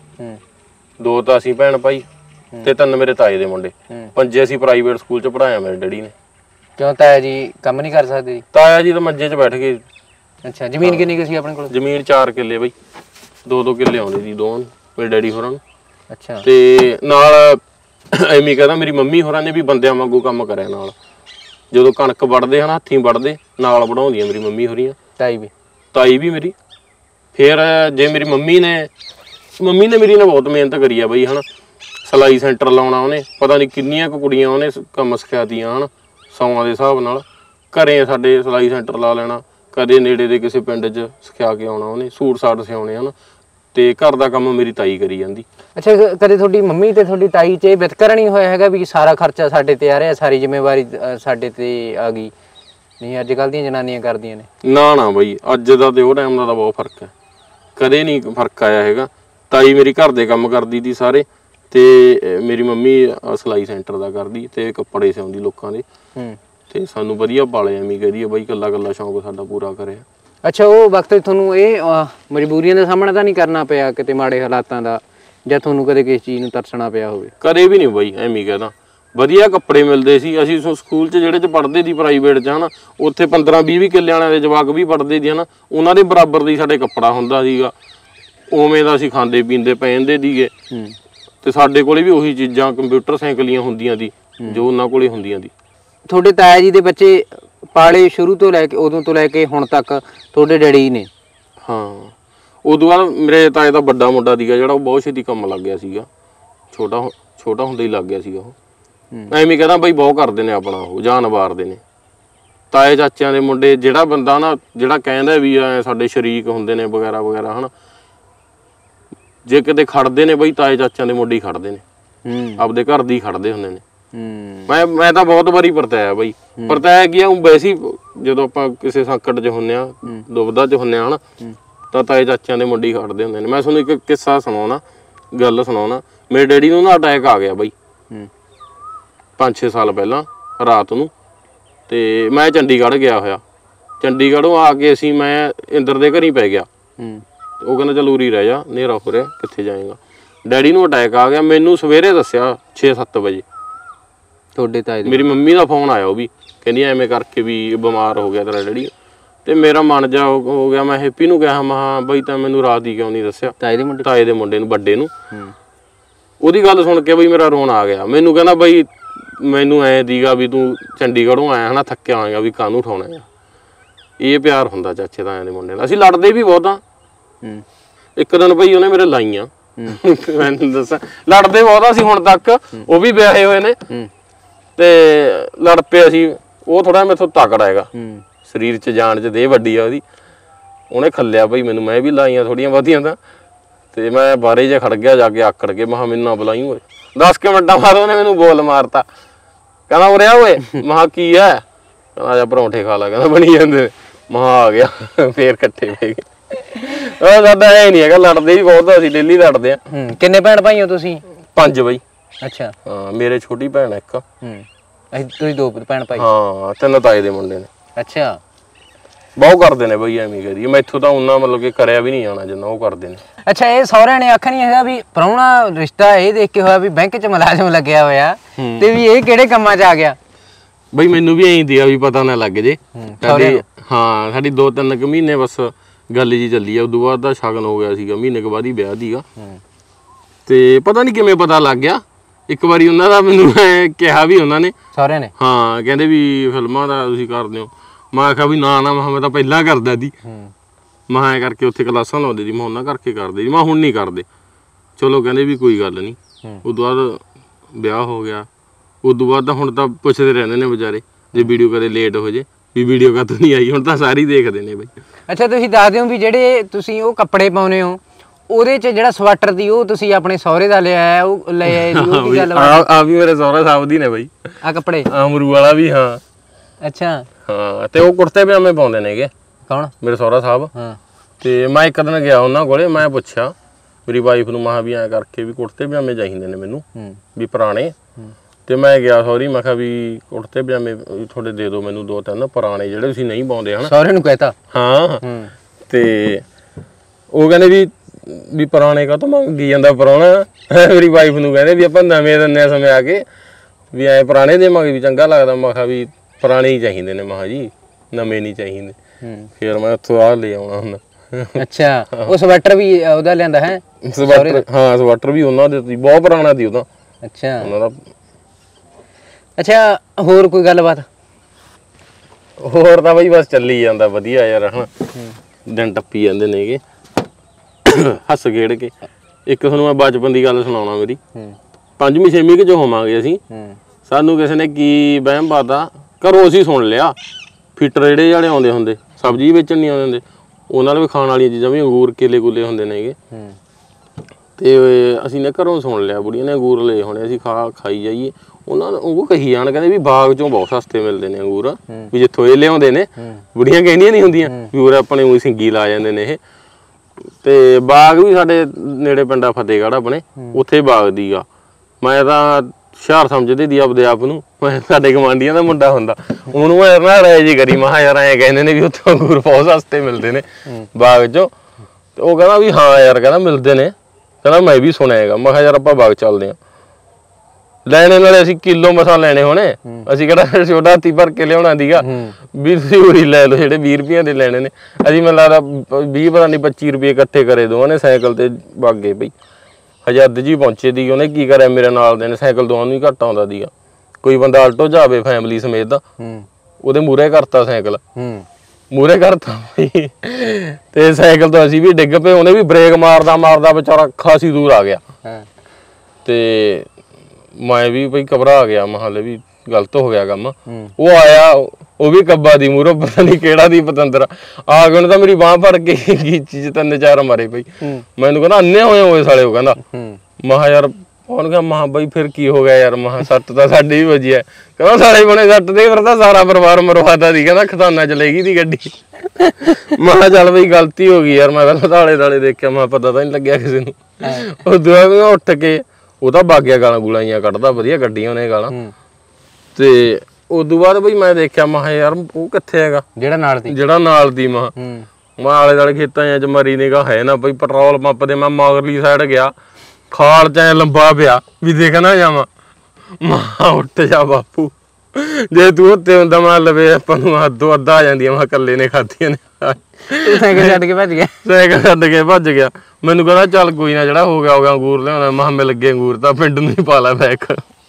2 ਤਾਂ ਅਸੀਂ ਭੈਣ ਭਾਈ ਤੇ 3 ਮੇਰੇ ਤਾਏ ਦੇ ਮੁੰਡੇ। 5 ਅਸੀਂ ਪ੍ਰਾਈਵੇਟ ਸਕੂਲ 'ਚ ਪੜਾਇਆ ਮੇਰੇ ਡੈਡੀ ਨੇ। ਕਿਉਂ, ਤਾਇਆ ਜੀ ਕੰਮ ਨਹੀਂ ਕਰ ਸਕਦੇ? ਤਾਇਆ ਜੀ ਤਾਂ ਮੰਜੇ 'ਚ ਬੈਠ ਗਏ। ਅੱਛਾ, ਜ਼ਮੀਨ ਕਿੰਨੀ ਕੁ ਸੀ ਆਪਣੇ ਕੋਲ? ਜ਼ਮੀਨ 4 ਕਿੱਲੇ ਬਈ, 2-2 ਕਿੱਲੇ ਆਉਂਦੇ ਸੀ ਦੋਵਾਂ ਨੂੰ, ਮੇਰੇ ਡੈਡੀ ਹੋਰਾਂ ਨੂੰ। ਅੱਛਾ, ਤੇ ਨਾਲ ਐਵੇਂ ਕਹਿੰਦਾ ਮੇਰੀ ਮੰਮੀ ਹੋਰਾਂ ਨੇ ਵੀ ਬੰਦਿਆਂ ਵਾਂਗੂ ਕੰਮ ਕਰਿਆ ਨਾਲ। ਜਦੋਂ ਕਣਕ ਵੱਢਦੇ ਹਨ, ਹੱਥੀਂ ਵੱਢਦੇ, ਨਾਲ ਵਢਾਉਂਦੀਆਂ ਮੇਰੀ ਮੰਮੀ ਹੋਰੀਆਂ। ਤਾਈ ਵੀ ਮੇਰੀ। ਫਿਰ ਜੇ ਮੇਰੀ ਮੰਮੀ ਨੇ ਮੇਰੀ ਨੇ ਬਹੁਤ ਮਿਹਨਤ ਕਰੀ ਆ ਬਈ ਹਨਾ। ਸਿਲਾਈ ਸੈਂਟਰ ਲਾਉਣਾ ਉਹਨੇ, ਪਤਾ ਨਹੀਂ ਕਿੰਨੀਆਂ ਕੁ ਕੁੜੀਆਂ ਉਹਨੇ ਕੰਮ ਸਿਖਾਤੀਆਂ ਹਨ, 100 ਦੇ ਹਿਸਾਬ ਨਾਲ। ਘਰੇ ਸਾਡੇ ਸਿਲਾਈ ਸੈਂਟਰ ਲਾ ਲੈਣਾ, ਕਦੇ ਨੇੜੇ ਦੇ ਕਿਸੇ ਪਿੰਡ 'ਚ ਸਿਖਾ ਕੇ ਆਉਣਾ ਉਹਨੇ, ਸੂਟ ਸਾਟ ਸਿਆਉਣੇ ਹਨ, ਤੇ ਘਰ ਦਾ ਕੰਮ ਮੇਰੀ ਤਾਈ ਕਰੀ ਜਾਂਦੀ। ਅੱਛਾ, ਕਦੇ ਤੁਹਾਡੀ ਮੰਮੀ ਤੇ ਤੁਹਾਡੀ ਤਾਈ 'ਚ ਵਿਤਕਰਾ ਨਹੀਂ ਹੋਇਆ ਹੈਗਾ ਵੀ ਸਾਰਾ ਖਰਚਾ ਸਾਡੇ ਤੇ ਆ ਰਿਹਾ, ਸਾਰੀ ਜ਼ਿੰਮੇਵਾਰੀ ਸਾਡੇ ਤੇ ਆ ਗਈ? ਨਹੀਂ, ਅੱਜ ਕੱਲ੍ਹ ਦੀਆਂ ਜਨਾਨੀਆਂ ਕਰਦੀਆਂ ਨੇ। ਨਾ ਬਈ, ਅੱਜ ਦਾ ਤੇ ਉਹ ਟਾਈਮ ਦਾ ਤਾਂ ਬਹੁਤ ਫਰਕ ਹੈ, ਕਦੇ ਨਹੀਂ ਫਰਕ ਆਇਆ ਹੈਗਾ। ਤਾਈ ਮੇਰੀ ਘਰ ਦੇ ਕੰਮ ਕਰਦੀ ਸੀ ਸਾਰੇ, ਤੇ ਮੇਰੀ ਮੰਮੀ ਸਿਲਾਈ ਸੈਂਟਰ ਦਾ ਕਰਦੀ ਤੇ ਕੱਪੜੇ ਸਿਉਂਦੀ ਲੋਕਾਂ ਦੇ। ਤੇ ਸਾਨੂੰ ਵਧੀਆ ਪਾਲਿਆ, ਐਵੇਂ ਕਹਦੀ ਬਈ, ਕੱਲਾ ਸ਼ੌਂਕ ਸਾਡਾ ਪੂਰਾ ਕਰਿਆ। ਅੱਛਾ, ਉਹ ਵਕਤ ਤੁਹਾਨੂੰ ਇਹ ਮਜਬੂਰੀਆਂ ਦਾ ਸਾਹਮਣਾ ਤਾਂ ਨਹੀਂ ਕਰਨਾ ਪਿਆ ਕਿਤੇ, ਮਾੜੇ ਹਾਲਾਤਾਂ ਦਾ, ਜਾਂ ਤੁਹਾਨੂੰ ਕਦੇ ਕਿਸੇ ਚੀਜ਼ ਨੂੰ ਤਰਸਣਾ ਪਿਆ ਹੋਵੇ? ਕਦੇ ਵੀ ਨਹੀਂ ਬਈ, ਐਵੇਂ ਕਹਦਾ। ਵਧੀਆ ਕੱਪੜੇ ਮਿਲਦੇ ਸੀ। ਅਸੀਂ ਸਕੂਲ 'ਚ ਜਿਹੜੇ 'ਚ ਪੜ੍ਹਦੇ ਸੀ ਪ੍ਰਾਈਵੇਟ 'ਚ ਹਨਾ, ਉੱਥੇ 15-20 ਕਿੱਲੇ ਵਾਲਿਆਂ ਦੇ ਜਵਾਕ ਵੀ ਪੜ੍ਹਦੇ ਸੀ ਹਨਾ, ਉਹਨਾਂ ਦੇ ਬਰਾਬਰ ਦੀ ਸਾਡੇ ਕੱਪੜਾ ਹੁੰਦਾ ਸੀਗਾ। ਉਵੇਂ ਦਾ ਅਸੀਂ ਖਾਂਦੇ ਪੀਂਦੇ ਪੈ ਜਾਂਦੇ ਸੀਗੇ, ਤੇ ਸਾਡੇ ਕੋਲੇ ਵੀ ਉਹੀ ਚੀਜ਼ਾਂ, ਕੰਪਿਊਟਰ ਸਾਈਕਲੀਆਂ ਹੁੰਦੀਆਂ ਸੀ ਜੋ ਉਹਨਾਂ ਕੋਲੇ ਹੁੰਦੀਆਂ ਸੀ। ਤੁਹਾਡੇ ਤਾਇਆ ਜੀ ਦੇ ਬੱਚੇ ਪਾਲੇ ਸ਼ੁਰੂ ਤੋਂ ਲੈ ਕੇ, ਉਦੋਂ ਤੋਂ ਲੈ ਕੇ ਹੁਣ ਤੱਕ ਤੁਹਾਡੇ ਡੈਡੀ ਨੇ? ਹਾਂ, ਉਦੋਂ ਬਾਅਦ ਮੇਰੇ ਤਾਏ ਦਾ ਵੱਡਾ ਮੁੰਡਾ ਸੀਗਾ ਜਿਹੜਾ, ਉਹ ਬਹੁਤ ਛੇਤੀ ਕੰਮ ਲੱਗ ਗਿਆ ਸੀਗਾ, ਛੋਟਾ ਹੁੰਦਾ ਹੀ ਲੱਗ ਗਿਆ ਸੀਗਾ ਉਹ। ਐਵੇਂ ਕਹਿੰਦਾ ਬਈ ਬਹੁਤ ਕਰਦੇ ਨੇ ਆਪਣਾ, ਉਹ ਜਾਨ ਵਾਰਦੇ ਨੇ। ਤਾਏ ਚਾਚਿਆਂ ਦੇ ਮੁੰਡੇ, ਜਿਹੜਾ ਬੰਦਾ ਨਾ ਜਿਹੜਾ ਕਹਿੰਦਾ ਵੀ ਸਾਡੇ ਸ਼ਰੀਕ ਹੁੰਦੇ ਨੇ ਵਗੈਰਾ ਵਗੈਰਾ ਹਨਾ, ਜੇ ਕਿਤੇ ਖੜਦੇ ਨੇ ਬਈ ਤਾਏ ਚਾਚਿਆਂ ਦੇ ਮੁੰਡੇ ਹੀ ਖੜਦੇ ਨੇ, ਆਪਦੇ ਘਰ ਦੀ ਖੜਦੇ ਹੁੰਦੇ ਨੇ। ਮੈਂ ਤਾਂ ਬਹੁਤ ਵਾਰੀ ਵਰਤਾਇਆ ਬਈ। ਵਰਤਾਇਆ ਕੀ ਆ, ਵੈਸੇ ਹੀ ਜਦੋਂ ਆਪਾਂ ਕਿਸੇ ਸੰਕਟ 'ਚ ਹੁੰਦੇ ਆ, ਦੁਬਿਧਾ 'ਚ ਹੁੰਦੇ ਆ ਹਨਾ, ਤਾਂ ਤਾਏ ਚਾਚਿਆਂ ਦੇ ਮੁੰਡੇ ਹੀ ਖੜਦੇ ਹੁੰਦੇ ਨੇ। ਮੈਂ ਤੁਹਾਨੂੰ ਇੱਕ ਕਿੱਸਾ ਸੁਣਾਉਣਾ, ਗੱਲ ਸੁਣਾਉਣਾ। ਮੇਰੇ ਡੈਡੀ ਨੂੰ ਨਾ ਅਟੈਕ ਆ ਗਿਆ ਬਈ 5-6 ਸਾਲ ਪਹਿਲਾਂ ਰਾਤ ਨੂੰ, ਤੇ ਮੈਂ ਚੰਡੀਗੜ੍ਹ ਗਿਆ ਹੋਇਆ। ਚੰਡੀਗੜ੍ਹੋਂ ਆ ਕੇ ਮੈਂ ਇੰਦਰ ਦੇ ਘਰ ਹੀ ਪੈ ਗਿਆ। ਉਹ ਕਹਿੰਦਾ ਚੱਲ ਉਰੀ ਰਹਿ ਜਾ, ਹਨੇਰਾ ਹੋ ਰਿਹਾ, ਕਿੱਥੇ ਜਾਏਗਾ। ਡੈਡੀ ਨੂੰ ਅਟੈਕ ਆ ਗਿਆ। ਮੈਨੂੰ ਸਵੇਰੇ ਦੱਸਿਆ 6-7 ਵਜੇ ਤੁਹਾਡੇ ਤਾਏ ਦੇ? ਮੇਰੀ ਮੰਮੀ ਦਾ ਫੋਨ ਆਇਆ, ਉਹ ਵੀ ਕਹਿੰਦੀ ਐਵੇਂ ਕਰਕੇ ਵੀ ਬਿਮਾਰ ਹੋ ਗਿਆ ਤੇਰਾ ਡੈਡੀ। ਤੇ ਮੇਰਾ ਮਨ ਜਾ ਹੋ ਗਿਆ। ਮੈਂ ਹੈਪੀ ਨੂੰ ਕਿਹਾ ਮਹਾ ਬਈ ਤਾਂ ਮੈਨੂੰ ਰਾਤ ਦੀ ਕਿਉਂ ਨਹੀਂ ਦੱਸਿਆ? ਤਾਏ ਦੇ ਮੁੰਡੇ ਨੂੰ, ਵੱਡੇ ਨੂੰ। ਉਹਦੀ ਗੱਲ ਸੁਣ ਕੇ ਬਈ ਮੇਰਾ ਰੋਣ ਆ ਗਿਆ। ਮੈਨੂੰ ਕਹਿੰਦਾ ਬਈ ਮੈਨੂੰ ਐ ਦੀਗਾ ਵੀ ਤੂੰ ਚੰਡੀਗੜ੍ਹੋਂ ਆਇਆ ਹਨਾ, ਥੱਕਿਆ ਆਏਗਾ ਵੀ ਕਾਹਨੂੰ ਉਠਾਉਣਾ ਆ। ਇਹ ਪਿਆਰ ਹੁੰਦਾ ਚਾਚੇ ਤਾਇਆਂ ਦੇ ਮੁੰਡੇ ਨਾਲ। ਅਸੀਂ ਲੜਦੇ ਵੀ ਬਹੁਤ ਆ। ਇੱਕ ਦਿਨ ਬਈ ਉਹਨੇ ਮੇਰੇ ਲਾਈਆਂ, ਮੈਨੂੰ ਦੱਸਾਂ ਲੜਦੇ ਬਹੁਤ ਆ ਅਸੀਂ ਹੁਣ ਤੱਕ। ਉਹ ਵੀ ਵਿਆਹੇ ਹੋਏ ਨੇ ਤੇ ਲੜ ਪਏ ਅਸੀਂ। ਉਹ ਥੋੜਾ ਮੈਥੋਂ ਤਕੜਾ ਹੈਗਾ, ਸਰੀਰ 'ਚ ਜਾਣ 'ਚ ਦੇਹ ਵੱਡੀ ਆ ਉਹਦੀ। ਉਹਨੇ ਖੱਲਿਆ ਬਈ ਮੈਨੂੰ, ਮੈਂ ਵੀ ਲਾਈਆਂ ਥੋੜੀਆਂ ਬਹੁਤੀਆਂ ਤਾਂ। ਤੇ ਮੈਂ ਬਾਰੇ ਜੇ ਖੜ ਗਿਆ ਜਾ ਕੇ ਆਕੜ ਕੇ, ਮਹਾ ਮੈਨੂੰ ਨਾ ਬੁਲਾਈ ਓਏ। 10 ਮਿੰਟਾਂ ਬਾਅਦ ਉਹਨੇ ਮੈਨੂੰ ਬੋਲ ਮਾਰਤਾ, ਕਹਿੰਦਾ ਉਰੇ ਆ ਓਏ। ਮਹਾ ਕੀ ਹੈ? ਕਹਿੰਦਾ ਜਾ ਪਰੌਂਠੇ ਖਾ ਲਾ, ਕਹਿੰਦਾ ਬਣੀ ਜਾਂਦੇ। ਮਹਾ ਆ ਗਿਆ, ਫੇਰ ਇਕੱਠੇ ਪੈ ਗਏ। ਉਹ ਸਾਡਾ ਇਹ ਨਹੀਂ ਹੈਗਾ, ਲੜਦੇ ਵੀ ਬਹੁਤ, ਅਸੀਂ ਡੇਲੀ ਲੜਦੇ ਆ। ਕਿੰਨੇ ਭੈਣ ਭਾਈ ਹੋ ਤੁਸੀਂ? 5 ਬਈ। ਅੱਛਾ। ਹਾਂ, ਮੇਰੇ ਛੋਟੀ ਭੈਣ ਇੱਕ। ਤੁਸੀਂ 2 ਭੈਣ ਭਾਈ? ਹਾਂ, 3 ਤਾਏ ਦੇ ਮੁੰਡੇ ਨੇ। ਅੱਛਾ। ਬਹੁਤ ਕਰਦੇ ਨੇ ਬਈ, ਐਵੇਂ ਕਰੀਏ ਮੈਥੋਂ ਤਾਂ ਉਹਨਾਂ ਮਤਲਬ ਕਿ ਕਰਿਆ ਵੀ ਨਹੀਂ ਜਾਣਾ ਜਿੰਨਾ ਉਹ ਕਰਦੇ ਨੇ। ਅੱਛਾ, ਇਹ ਸਹੁਰਿਆਂ ਨੇ ਆਖਿਆ ਨਹੀਂ ਹੈਗਾ ਵੀ ਪ੍ਰਾਹੁਣਾ ਰਿਸ਼ਤਾ ਇਹ ਦੇਖ ਕੇ ਹੋਇਆ ਵੀ ਬੈਂਕ 'ਚ ਮੁਲਾਜ਼ਮ ਲੱਗਿਆ ਹੋਇਆ ਤੇ ਵੀ ਇਹ ਕਿਹੜੇ ਕੰਮਾਂ 'ਚ ਆ ਗਿਆ? ਬਈ ਮੈਨੂੰ ਵੀ ਐਂ ਦਿਆ ਵੀ ਪਤਾ ਨਾ ਲੱਗ ਜੇ। ਹਾਂ, ਸਾਡੀ 2-3 ਕੁ ਮਹੀਨੇ ਬਸ ਗੱਲ ਜੀ ਚੱਲੀ ਆ। ਉਦੋਂ ਬਾਅਦ ਦਾ ਸ਼ਗਨ ਹੋ ਗਿਆ ਸੀਗਾ, ਮਹੀਨੇ ਕੁ ਬਾਅਦ ਹੀ ਵਿਆਹ ਦੀਗਾ। ਤੇ ਪਤਾ ਨਹੀਂ ਕਿਵੇਂ ਪਤਾ ਲੱਗ ਗਿਆ। ਇੱਕ ਵਾਰੀ ਉਹਨਾਂ ਦਾ ਮੈਨੂੰ ਕਿਹਾ ਵੀ ਉਹਨਾਂ ਨੇ, ਸਹੁਰਿਆਂ ਨੇ। ਹਾਂ, ਕਹਿੰਦੇ ਵੀ ਫਿਲਮਾਂ ਦਾ ਤੁਸੀਂ ਕਰਦੇ ਹੋ। ਮੈਂ ਆਖਿਆ ਵੀ ਨਾ ਮੈਂ ਤਾਂ ਪਹਿਲਾਂ ਕਰਦਾ ਸੀ। ਮੈਂ ਐਂ ਕਰਕੇ ਉੱਥੇ ਕਲਾਸਾਂ ਲਾਉਂਦੇ ਸੀ, ਮੈਂ ਉਹਨਾਂ ਕਰਕੇ ਕਰਦੇ ਸੀ। ਮੈਂ ਹੁਣ ਨਹੀਂ ਕਰਦੇ। ਚਲੋ ਕਹਿੰਦੇ ਵੀ ਕੋਈ ਗੱਲ ਨਹੀਂ। ਉਦੋਂ ਬਾਅਦ ਵਿਆਹ ਹੋ ਗਿਆ। ਉਦੋਂ ਬਾਅਦ ਤਾਂ ਹੁਣ ਤਾਂ ਪੁੱਛਦੇ ਰਹਿੰਦੇ ਨੇ ਵਿਚਾਰੇ, ਜੇ ਵੀਡੀਓ ਕਦੇ ਲੇਟ ਹੋ ਜੇ ਵੀ ਵੀਡੀਓ ਕਦੋਂ ਨਹੀਂ ਆਈ। ਹੁਣ ਤਾਂ ਸਾਰੇ ਦੇਖਦੇ ਨੇ ਬਈ। ਅੱਛਾ, ਤੁਸੀਂ ਦੱਸ ਦਿਓ ਵੀ ਜਿਹੜੇ ਤੁਸੀਂ ਉਹ ਕੱਪੜੇ ਪਾਉਨੇ ਹੋ ਉਹਦੇ 'ਚ ਜਿਹੜਾ ਸਵੈਟਰ ਦੀ ਉਹ ਤੁਸੀਂ ਆਪਣੇ ਸਹੁਰੇ ਦਾ ਲਿਆ, ਉਹ ਲੈ ਆਏ ਜੀ? ਆ ਵੀ ਮੇਰੇ ਸਹੁਰਾ ਸਾਹਿਬ ਦੀ ਨੇ ਬਈ ਆ ਕੱਪੜੇ, ਅਮਰੂ ਵਾਲਾ ਵੀ। ਹਾਂ। ਅੱਛਾ। ਹਾਂ, ਤੇ ਉਹ ਕੁੜਤੇ ਪਜਾਮੇ ਪਾਉਂਦੇ ਨੇਗੇ। ਕੌਣ? ਮੇਰੇ ਸਹੁਰਾ ਸਾਹਿਬ। ਹਾਂ। ਤੇ ਮੈਂ ਇੱਕ ਦਿਨ ਗਿਆ ਉਹਨਾਂ ਕੋਲੇ, ਮੈਂ ਪੁੱਛਿਆ ਮੇਰੀ ਵਾਈਫ ਨੂੰ, ਮਹਾ ਵੀ ਐਂ ਕਰਕੇ ਵੀ ਕੁੜਤੇ ਪਜਾਮੇ ਚਾਹੀਦੇ ਨੇ ਮੈਨੂੰ ਵੀ ਪੁਰਾਣੇ। ਤੇ ਮੈਂ ਗਿਆ ਸੌਰੀ, ਮੈਂ ਕਿਹਾ ਵੀ ਕੁੜਤੇ ਪਜਾਮੇ ਤੁਹਾਡੇ ਦੇ ਦਿਓ ਮੈਨੂੰ 2-3 ਪੁਰਾਣੇ ਜਿਹੜੇ ਤੁਸੀਂ ਨਹੀਂ ਪਾਉਂਦੇ ਹਨ। ਸਹੁਰੇ ਨੂੰ ਕਹਿਤਾ? ਹਾਂ। ਤੇ ਉਹ ਕਹਿੰਦੇ ਵੀ ਪੁਰਾਣੇ ਕਾਹਤੋਂ ਮੰਗੀ ਜਾਂਦਾ ਪ੍ਰਾਹੁਣਾ? ਮੇਰੀ ਵਾਈਫ ਨੂੰ ਕਹਿੰਦੇ ਵੀ ਆਪਾਂ ਨਵੇਂ ਦਿੰਦੇ ਸਮੇਂ ਆ ਕੇ, ਵੀ ਐਂ ਪੁਰਾਣੇ ਦੇਵਾਂਗੇ ਵੀ ਚੰਗਾ ਲੱਗਦਾ। ਮੈਂ ਕਿਹਾ ਵੀ ਪੁਰਾਣੇ ਹੀ ਚਾਹੀਦੇ ਨੇ, ਮਹਾ ਜੀ ਨਵੇਂ ਨਹੀਂ ਚਾਹੀਦੇ। ਫਿਰ ਮੈਂ ਉੱਥੋਂ ਆਹ ਲੈ ਆਉਣਾ ਹੁੰਦਾ। ਅੱਛਾ, ਉਹ ਸਵੈਟਰ ਵੀ ਉਹਦਾ ਲਿਆਂਦਾ ਹੈ? ਸਵੈਟਰ, ਹਾਂ ਸਵੈਟਰ ਵੀ ਉਹਨਾਂ ਦੇ ਸੀ, ਬਹੁਤ ਪੁਰਾਣਾ ਸੀ ਉਹਦਾ। ਅੱਛਾ, ਉਹਨਾਂ ਦਾ। ਅੱਛਾ, ਹੋਰ ਕੋਈ ਗੱਲਬਾਤ? ਹੋਰ ਤਾਂ ਬਈ ਬਸ ਚੱਲੀ ਜਾਂਦਾ ਵਧੀਆ ਯਾਰ, ਹਨਾ ਦਿਨ ਟੱਪੀ ਜਾਂਦੇ ਨੇਗੇ ਹੱਸ ਖੇਡ ਕੇ। ਇੱਕ ਤੁਹਾਨੂੰ ਮੈਂ ਬਚਪਨ ਦੀ ਗੱਲ ਸੁਣਾਉਣਾ ਮੇਰੀ। 5ਵੀਂ 6ਵੀਂ ਕਿ ਜੋ ਹੋਵਾਂਗੇ ਅਸੀਂ, ਸਾਨੂੰ ਕਿਸੇ ਨੇ ਕੀ ਵਹਿਮ ਪਾਤਾ, ਘਰੋਂ ਅਸੀਂ ਸੁਣ ਲਿਆ। ਫਿੱਟਰ ਜਿਹੜੇ ਜਿਹੜੇ ਆਉਂਦੇ ਹੁੰਦੇ, ਸਬਜ਼ੀ ਵੇਚਣ ਨਹੀਂ ਆਉਂਦੇ ਹੁੰਦੇ, ਉਹਨਾਂ ਨਾਲ ਵੀ ਖਾਣ ਵਾਲੀਆਂ ਚੀਜ਼ਾਂ ਵੀ ਅੰਗੂਰ ਕੇਲੇ ਕੁਲੇ ਹੁੰਦੇ ਨੇਗੇ। ਤੇ ਅਸੀਂ ਨੇ ਘਰੋਂ ਸੁਣ ਲਿਆ ਬੁੜੀਆਂ ਨੇ ਅੰਗੂਰ ਲਏ ਹੋਣੇ, ਅਸੀਂ ਖਾਈ ਜਾਈਏ। ਉਹਨਾਂ ਨੂੰ ਉਹ ਕਹੀ ਜਾਣ, ਕਹਿੰਦੇ ਵੀ ਬਾਗ ਚੋਂ ਬਹੁਤ ਸਸਤੇ ਮਿਲਦੇ ਨੇ ਅੰਗੂਰ, ਵੀ ਜਿੱਥੋਂ ਇਹ ਲਿਆਉਂਦੇ ਨੇ। ਬੁੜੀਆਂ ਕਹਿੰਦੀਆਂ ਨਹੀਂ ਹੁੰਦੀਆਂ ਵੀ ਉਰੇ ਆਪਣੇ ਉਹ ਸਿੰਗੀ ਲਾ ਜਾਂਦੇ ਨੇ ਇਹ। ਤੇ ਬਾਗ ਵੀ ਸਾਡੇ ਨੇੜੇ ਪਿੰਡਾ ਫਤਿਹਗੜ੍ਹ ਆਪਣੇ, ਉੱਥੇ ਬਾਗ ਦੀ ਆ। ਮੈਂ ਤਾਂ ਹੁਸ਼ਿਆਰ ਸਮਝਦੇ ਦੀ ਆਪਦੇ ਆਪ ਨੂੰ। ਮੈਂ ਸਾਡੇ ਗਵਾਂਢੀਆਂ ਦਾ ਮੁੰਡਾ ਹੁੰਦਾ, ਉਹਨੂੰ ਮੈਂ ਨਾ ਰਾਏ ਜੀ ਕਰੀ, ਮੈਂ ਯਾਰ ਐਂ ਕਹਿੰਦੇ ਨੇ ਵੀ ਉੱਥੋਂ ਅੰਗੂਰ ਬਹੁਤ ਸਸਤੇ ਮਿਲਦੇ ਨੇ ਬਾਗ ਚੋਂ। ਤੇ ਉਹ ਕਹਿੰਦਾ ਵੀ ਹਾਂ ਯਾਰ, ਕਹਿੰਦਾ ਮਿਲਦੇ ਨੇ, ਕਹਿੰਦਾ ਮੈਂ ਵੀ ਸੁਣਿਆ ਹੈਗਾ। ਮੈਂ ਕਿਹਾ ਯਾਰ ਆਪਾਂ ਬਾਗ ਚੱਲਦੇ ਹਾਂ। ਲੈਣੇ ਨਾਲੇ ਅਸੀਂ ਕਿਲੋ ਮਸਾਂ ਲੈਣੇ ਹੋਣੇ, ਅਸੀਂ ਕਿਹੜਾ ਛੋਟਾ ਹਾਥੀ ਭਰ ਕੇ ਲਿਆਉਣਾ ਸੀਗਾ ਵੀ ਤੁਸੀਂ ਉਰੀ ਲੈ ਲਓ ਜਿਹੜੇ 20 ਰੁਪਈਆਂ ਦੇ ਲੈਣੇ ਨੇ। ਅਸੀਂ ਮੈਨੂੰ ਲੱਗਦਾ 20 ਪਤਾ ਨਹੀਂ 25 ਰੁਪਏ ਇਕੱਠੇ ਕਰੇ ਦੋਵਾਂ ਨੇ, ਸਾਈਕਲ ਤੇ ਵਗ ਗਏ ਬਈ। ਹਜੱਦ ਜੀ ਪਹੁੰਚੇ ਦੀ, ਉਹਨੇ ਕੀ ਕਰਿਆ ਮੇਰੇ ਨਾਲ ਦੇ ਨੇ, ਸਾਈਕਲ ਦੋਵਾਂ ਨੂੰ ਹੀ ਘੱਟ ਆਉਂਦਾ ਸੀਗਾ। ਕੋਈ ਬੰਦਾ ਆਲਟੋ ਜਾਵੇ ਫੈਮਿਲੀ ਸਮੇਤ ਦਾ, ਉਹਦੇ ਮੂਹਰੇ ਕਰਤਾ ਸਾਈਕਲ, ਮੂਹਰੇ ਕਰਤਾ ਤੇ ਸਾਈਕਲ ਤੋਂ ਅਸੀਂ ਵੀ ਡਿੱਗ ਪਏ। ਉਹਨੇ ਵੀ ਬ੍ਰੇਕ ਮਾਰਦਾ ਮਾਰਦਾ ਵਿਚਾਰਾ ਖਾਸੀ ਦੂਰ ਆ ਗਿਆ। ਤੇ ਮੈਂ ਵੀ ਬਈ ਘਬਰਾ ਗਿਆ, ਮੈਂ ਹਾਲੇ ਵੀ ਗਲਤ ਹੋ ਗਿਆ ਕੰਮ। ਉਹ ਆਇਆ, ਉਹ ਵੀ ਕੱਬਾ ਦੀ ਮੂਹਰੋਂ, ਪਤਾ ਨਹੀਂ ਕਿਹੜਾ ਦੀ ਪਤੰਦਰ ਆ ਕੇ ਉਹਨੇ ਤਾਂ ਮੇਰੀ ਬਾਂਹ ਫੜ ਕੇ ਗੀਚੀ 'ਚ 3-4 ਮਾਰੇ ਪਈ। ਮੈਨੂੰ ਕਹਿੰਦਾ ਅੰਨੇ ਹੋਏ ਸਾਲੇ। ਉਹ ਕਹਿੰਦਾ, ਮਹਾ ਯਾਰ ਉਹਨੂੰ ਕਿਹਾ, ਮਹਾ ਬਈ ਫਿਰ ਕੀ ਹੋ ਗਿਆ ਯਾਰ, ਮਹਾ ਸੱਟ ਤਾਂ ਸਾਡੀ ਵੀ ਵੱਜੀ ਹੈ। ਕਹਿੰਦਾ ਸਾਲੇ ਬਣੇ ਸੱਟ ਦੇ, ਫਿਰ ਤਾਂ ਸਾਰਾ ਪਰਿਵਾਰ ਮਰਵਾਤਾ ਸੀ। ਕਹਿੰਦਾ ਖਤਾਨਾ ਚਲੇਗੀ ਦੀ ਗੱਡੀ। ਮਹਾ ਚੱਲ ਬਈ ਗਲਤੀ ਹੋ ਗਈ ਯਾਰ। ਮੈਂ ਪਹਿਲਾਂ ਤਾਲੇ ਤਾਲੇ ਦੇਖਿਆ, ਮੈਂ ਪਤਾ ਤਾਂ ਨਹੀਂ ਲੱਗਿਆ ਕਿਸੇ ਨੂੰ। ਉਹ ਦੁਆ ਉੱਠ ਕੇ ਉਹ ਤਾਂ ਬਾਗਿਆ, ਗਾਲਾਂ ਗੁਲਾਈਆਂ ਕੱਢਦਾ, ਵਧੀਆ ਕੱਢੀਆਂ ਉਹਨੇ ਗਾਲਾਂ। ਤੇ ਉਦੋਂ ਬਾਅਦ ਬਈ ਮੈਂ ਦੇਖਿਆ, ਮੈਂ ਯਾਰ ਉਹ ਕਿੱਥੇ ਹੈਗਾ ਜਿਹੜਾ ਨਾਲ ਦੀ। ਮੈਂ ਆਲੇ ਦੁਆਲੇ ਖੇਤਾਂ 'ਚ ਮਰੀ ਨਿਗਾ ਹੈ ਨਾ ਬਈ। ਪੈਟਰੋਲ ਪੰਪ ਦੇ ਮੈਂ ਮਗਰਲੀ ਸਾਈਡ ਗਿਆ, ਖਾਲ ਚ ਐ ਲੰਬਾ ਪਿਆ ਵੀ ਦੇਖ ਨਾ ਜਾਵਾਂ। ਮਾਂ ਉੱਠ ਜਾ ਬਾਪੂ, ਜੇ ਤੂੰ ਉੱਤੇ ਹੁੰਦਾ ਮੈਂ ਲਵੇ ਆਪਾਂ ਨੂੰ ਹੱਦੋਂ ਅੱਧਾ ਆ ਜਾਂਦੀਆਂ। ਮੈਂ ਇਕੱਲੇ ਨੇ ਖਾਧੀਆਂ ਨੇ। ਤੂੰ ਸਾਈਕਲ ਛੱਡ ਕੇ ਭੱਜ ਗਿਆ? ਸਾਈਕਲ ਛੱਡ ਕੇ ਭੱਜ ਗਿਆ। ਮੈਨੂੰ ਕਹਿੰਦਾ ਚੱਲ ਕੋਈ ਨਾ, ਜਿਹੜਾ ਹੋ ਗਿਆ ਅੰਗੂਰ ਲਿਆਉਣਾ। ਮੈਂ ਕਿਹਾ ਮਿਲ ਗਏ ਅੰਗੂਰ ਤਾਂ ਪਿੰਡ ਨੂੰ ਹੀ ਪਾ ਲਾ ਬੈਕ।